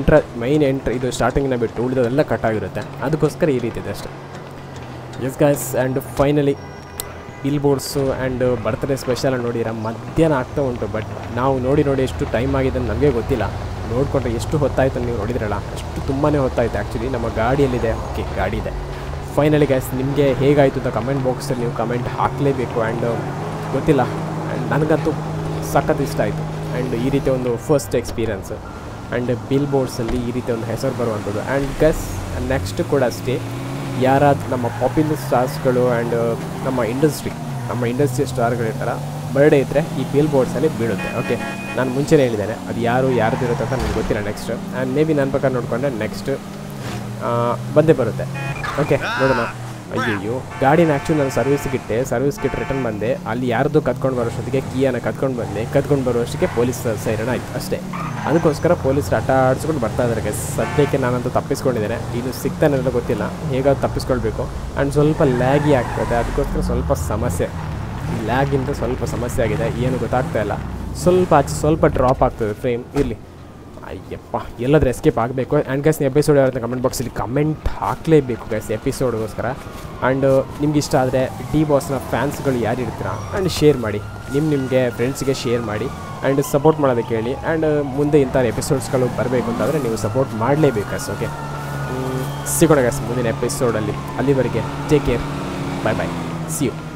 ಇದು ಸ್ಟಾರ್ಟಿಂಗಿನ ಬಿಟ್ಟು ಉಳಿದೆಲ್ಲ ಕಟ್ಟಾಗಿರುತ್ತೆ, ಅದಕ್ಕೋಸ್ಕರ ಈ ರೀತಿ ಇದೆ ಅಷ್ಟೇ. Yes guys, and finally billboards and birthday special ನೋಡಿರ ಮಧ್ಯಾಹ್ನ ಆಗ್ತಾ ಉಂಟು. ಬಟ್ ನಾವು ನೋಡಿ ಎಷ್ಟು ಟೈಮ್ ಆಗಿದೆ ಅಂತ ನಮಗೆ ಗೊತ್ತಿಲ್ಲ. ನೋಡಿಕೊಂಡ್ರೆ ಎಷ್ಟು ಹೊತ್ತಾಯಿತು ನೀವು ನೋಡಿದ್ರಲ್ಲ, ಅಷ್ಟು ತುಂಬಾ ಹೊತ್ತಾಯಿತು. ಆ್ಯಕ್ಚುಲಿ ನಮ್ಮ ಗಾಡಿಯಲ್ಲಿದೆ, ಓಕೆ ಗಾಡಿ ಇದೆ. ಫೈನಲಿ ಗೈಸ್, ನಿಮಗೆ ಹೇಗಾಯಿತು ಅಂತ ಕಮೆಂಟ್ ಬಾಕ್ಸಲ್ಲಿ ನೀವು ಕಮೆಂಟ್ ಹಾಕಲೇಬೇಕು. ಆ್ಯಂಡ್ ಗೊತ್ತಿಲ್ಲ, ಆ್ಯಂಡ್ ನನಗಂತೂ ಸಖತ್ ಇಷ್ಟ ಆಯಿತು. ಆ್ಯಂಡ್ ಈ ರೀತಿ ಒಂದು ಫಸ್ಟ್ ಎಕ್ಸ್ಪೀರಿಯನ್ಸು, ಆ್ಯಂಡ್ ಬಿಲ್ ಬೋರ್ಡ್ಸಲ್ಲಿ ಈ ರೀತಿ ಒಂದು ಹೆಸರು ಬರುವಂಥದ್ದು. ಆ್ಯಂಡ್ ಗಸ್ ನೆಕ್ಸ್ಟ್ ಕೂಡ ಅಷ್ಟೇ, ಯಾರಾದರೂ ನಮ್ಮ ಪಾಪ್ಯುಲರ್ ಸ್ಟಾರ್ಸ್ಗಳು ಆ್ಯಂಡ್ ನಮ್ಮ ಇಂಡಸ್ಟ್ರಿ ಸ್ಟಾರ್ಗಳಿರ್ತಾರ, ಬರ್ಡೇ ಇದ್ದರೆ ಈ ಬಿಲ್ ಬೋರ್ಡ್ಸಲ್ಲಿ ಬೀಳುತ್ತೆ. ಓಕೆ, ನಾನು ಮುಂಚೆನೇ ಹೇಳಿದ್ದೇನೆ, ಅದು ಯಾರ್ದು ಇರುತ್ತೆ ಅಂತ ನನಗೆ ಗೊತ್ತಿಲ್ಲ ನೆಕ್ಸ್ಟ್. ಆ್ಯಂಡ್ ಮೇ ಬಿ ನನ್ನ ಪ್ರಕಾರ ನೋಡಿಕೊಂಡ್ರೆ ನೆಕ್ಸ್ಟ್ ಬಂದೇ ಬರುತ್ತೆ. ಓಕೆ ನೋಡೋಣ. ಅಯ್ಯಯ್ಯೋ, ಗಾಡಿನ ಆ್ಯಕ್ಚುಲಿ ನಾನು ಸರ್ವಿಸ್ಗಿಟ್ಟು ರಿಟರ್ನ್ ಬಂದೆ. ಅಲ್ಲಿ ಯಾರ್ದು ಕತ್ಕೊಂಡು ಬರೋಷ್ಟೊತ್ತಿಗೆ ಕೀಯನ್ನು ಕತ್ಕೊಂಡು ಬರುವಷ್ಟಕ್ಕೆ ಪೊಲೀಸ್ ಸೈರನ್ ಆಯಿತು ಅಷ್ಟೇ. ಅದಕ್ಕೋಸ್ಕರ ಪೊಲೀಸರು ಆಡಿಸ್ಕೊಂಡು ಬರ್ತಾ ಇದ್ದಾರೆ. ಸದ್ಯಕ್ಕೆ ನಾನಂತೂ ತಪ್ಪಿಸ್ಕೊಂಡಿದ್ದೇನೆ, ಇದು ಸಿಗ್ತಾನೆ ಅಂತ ಗೊತ್ತಿಲ್ಲ, ಹೇಗಾದ್ರು ತಪ್ಪಿಸ್ಕೊಳ್ಬೇಕು. ಆ್ಯಂಡ್ ಸ್ವಲ್ಪ ಲ್ಯಾಗಿ ಆಗ್ತದೆ, ಅದಕ್ಕೋಸ್ಕರ ಸ್ವಲ್ಪ ಸಮಸ್ಯೆ, ಲ್ಯಾಗಿಂದ ಸ್ವಲ್ಪ ಸಮಸ್ಯೆ ಆಗಿದೆ, ಏನು ಗೊತ್ತಾಗ್ತಾ ಇಲ್ಲ. ಸ್ವಲ್ಪ ಡ್ರಾಪ್ ಆಗ್ತದೆ ಫ್ರೇಮ್. ಇರಲಿ, ಅಯ್ಯಪ್ಪ, ಎಲ್ಲಾದರೂ ಎಸ್ಕೇಪ್ ಆಗಬೇಕು. ಆ್ಯಂಡ್ ಗೈಸ್, ಎಪಿಸೋಡ್ ಯಾವ್ದು ಕಮೆಂಟ್ ಬಾಕ್ಸಲ್ಲಿ ಕಮೆಂಟ್ ಹಾಕಲೇಬೇಕು ಗೈಸ್ ಎಪಿಸೋಡ್ಗೋಸ್ಕರ. ಆ್ಯಂಡ್ ನಿಮ್ಗೆ ಇಷ್ಟ ಆದರೆ DBOSSನ ಫ್ಯಾನ್ಸ್ಗಳು ಯಾರು ಇರ್ತೀರಾ, ಆ್ಯಂಡ್ ಶೇರ್ ಮಾಡಿ, ನಿಮಗೆ ಫ್ರೆಂಡ್ಸ್ಗೆ ಶೇರ್ ಮಾಡಿ, ಆ್ಯಂಡ್ ಸಪೋರ್ಟ್ ಮಾಡೋದಕ್ಕೆ ಹೇಳಿ. ಆ್ಯಂಡ್ ಮುಂದೆ ಇಂಥ ಎಪಿಸೋಡ್ಸ್ಗಳು ಬರಬೇಕು ಅಂತಾದರೆ ನೀವು ಸಪೋರ್ಟ್ ಮಾಡಲೇಬೇಕು ಗೈಸ್. ಓಕೆ, ಸಿಗೋಣ ಗೈಸ್ ಮುಂದಿನ ಎಪಿಸೋಡಲ್ಲಿ. ಅಲ್ಲಿವರೆಗೆ take care, bye, see you.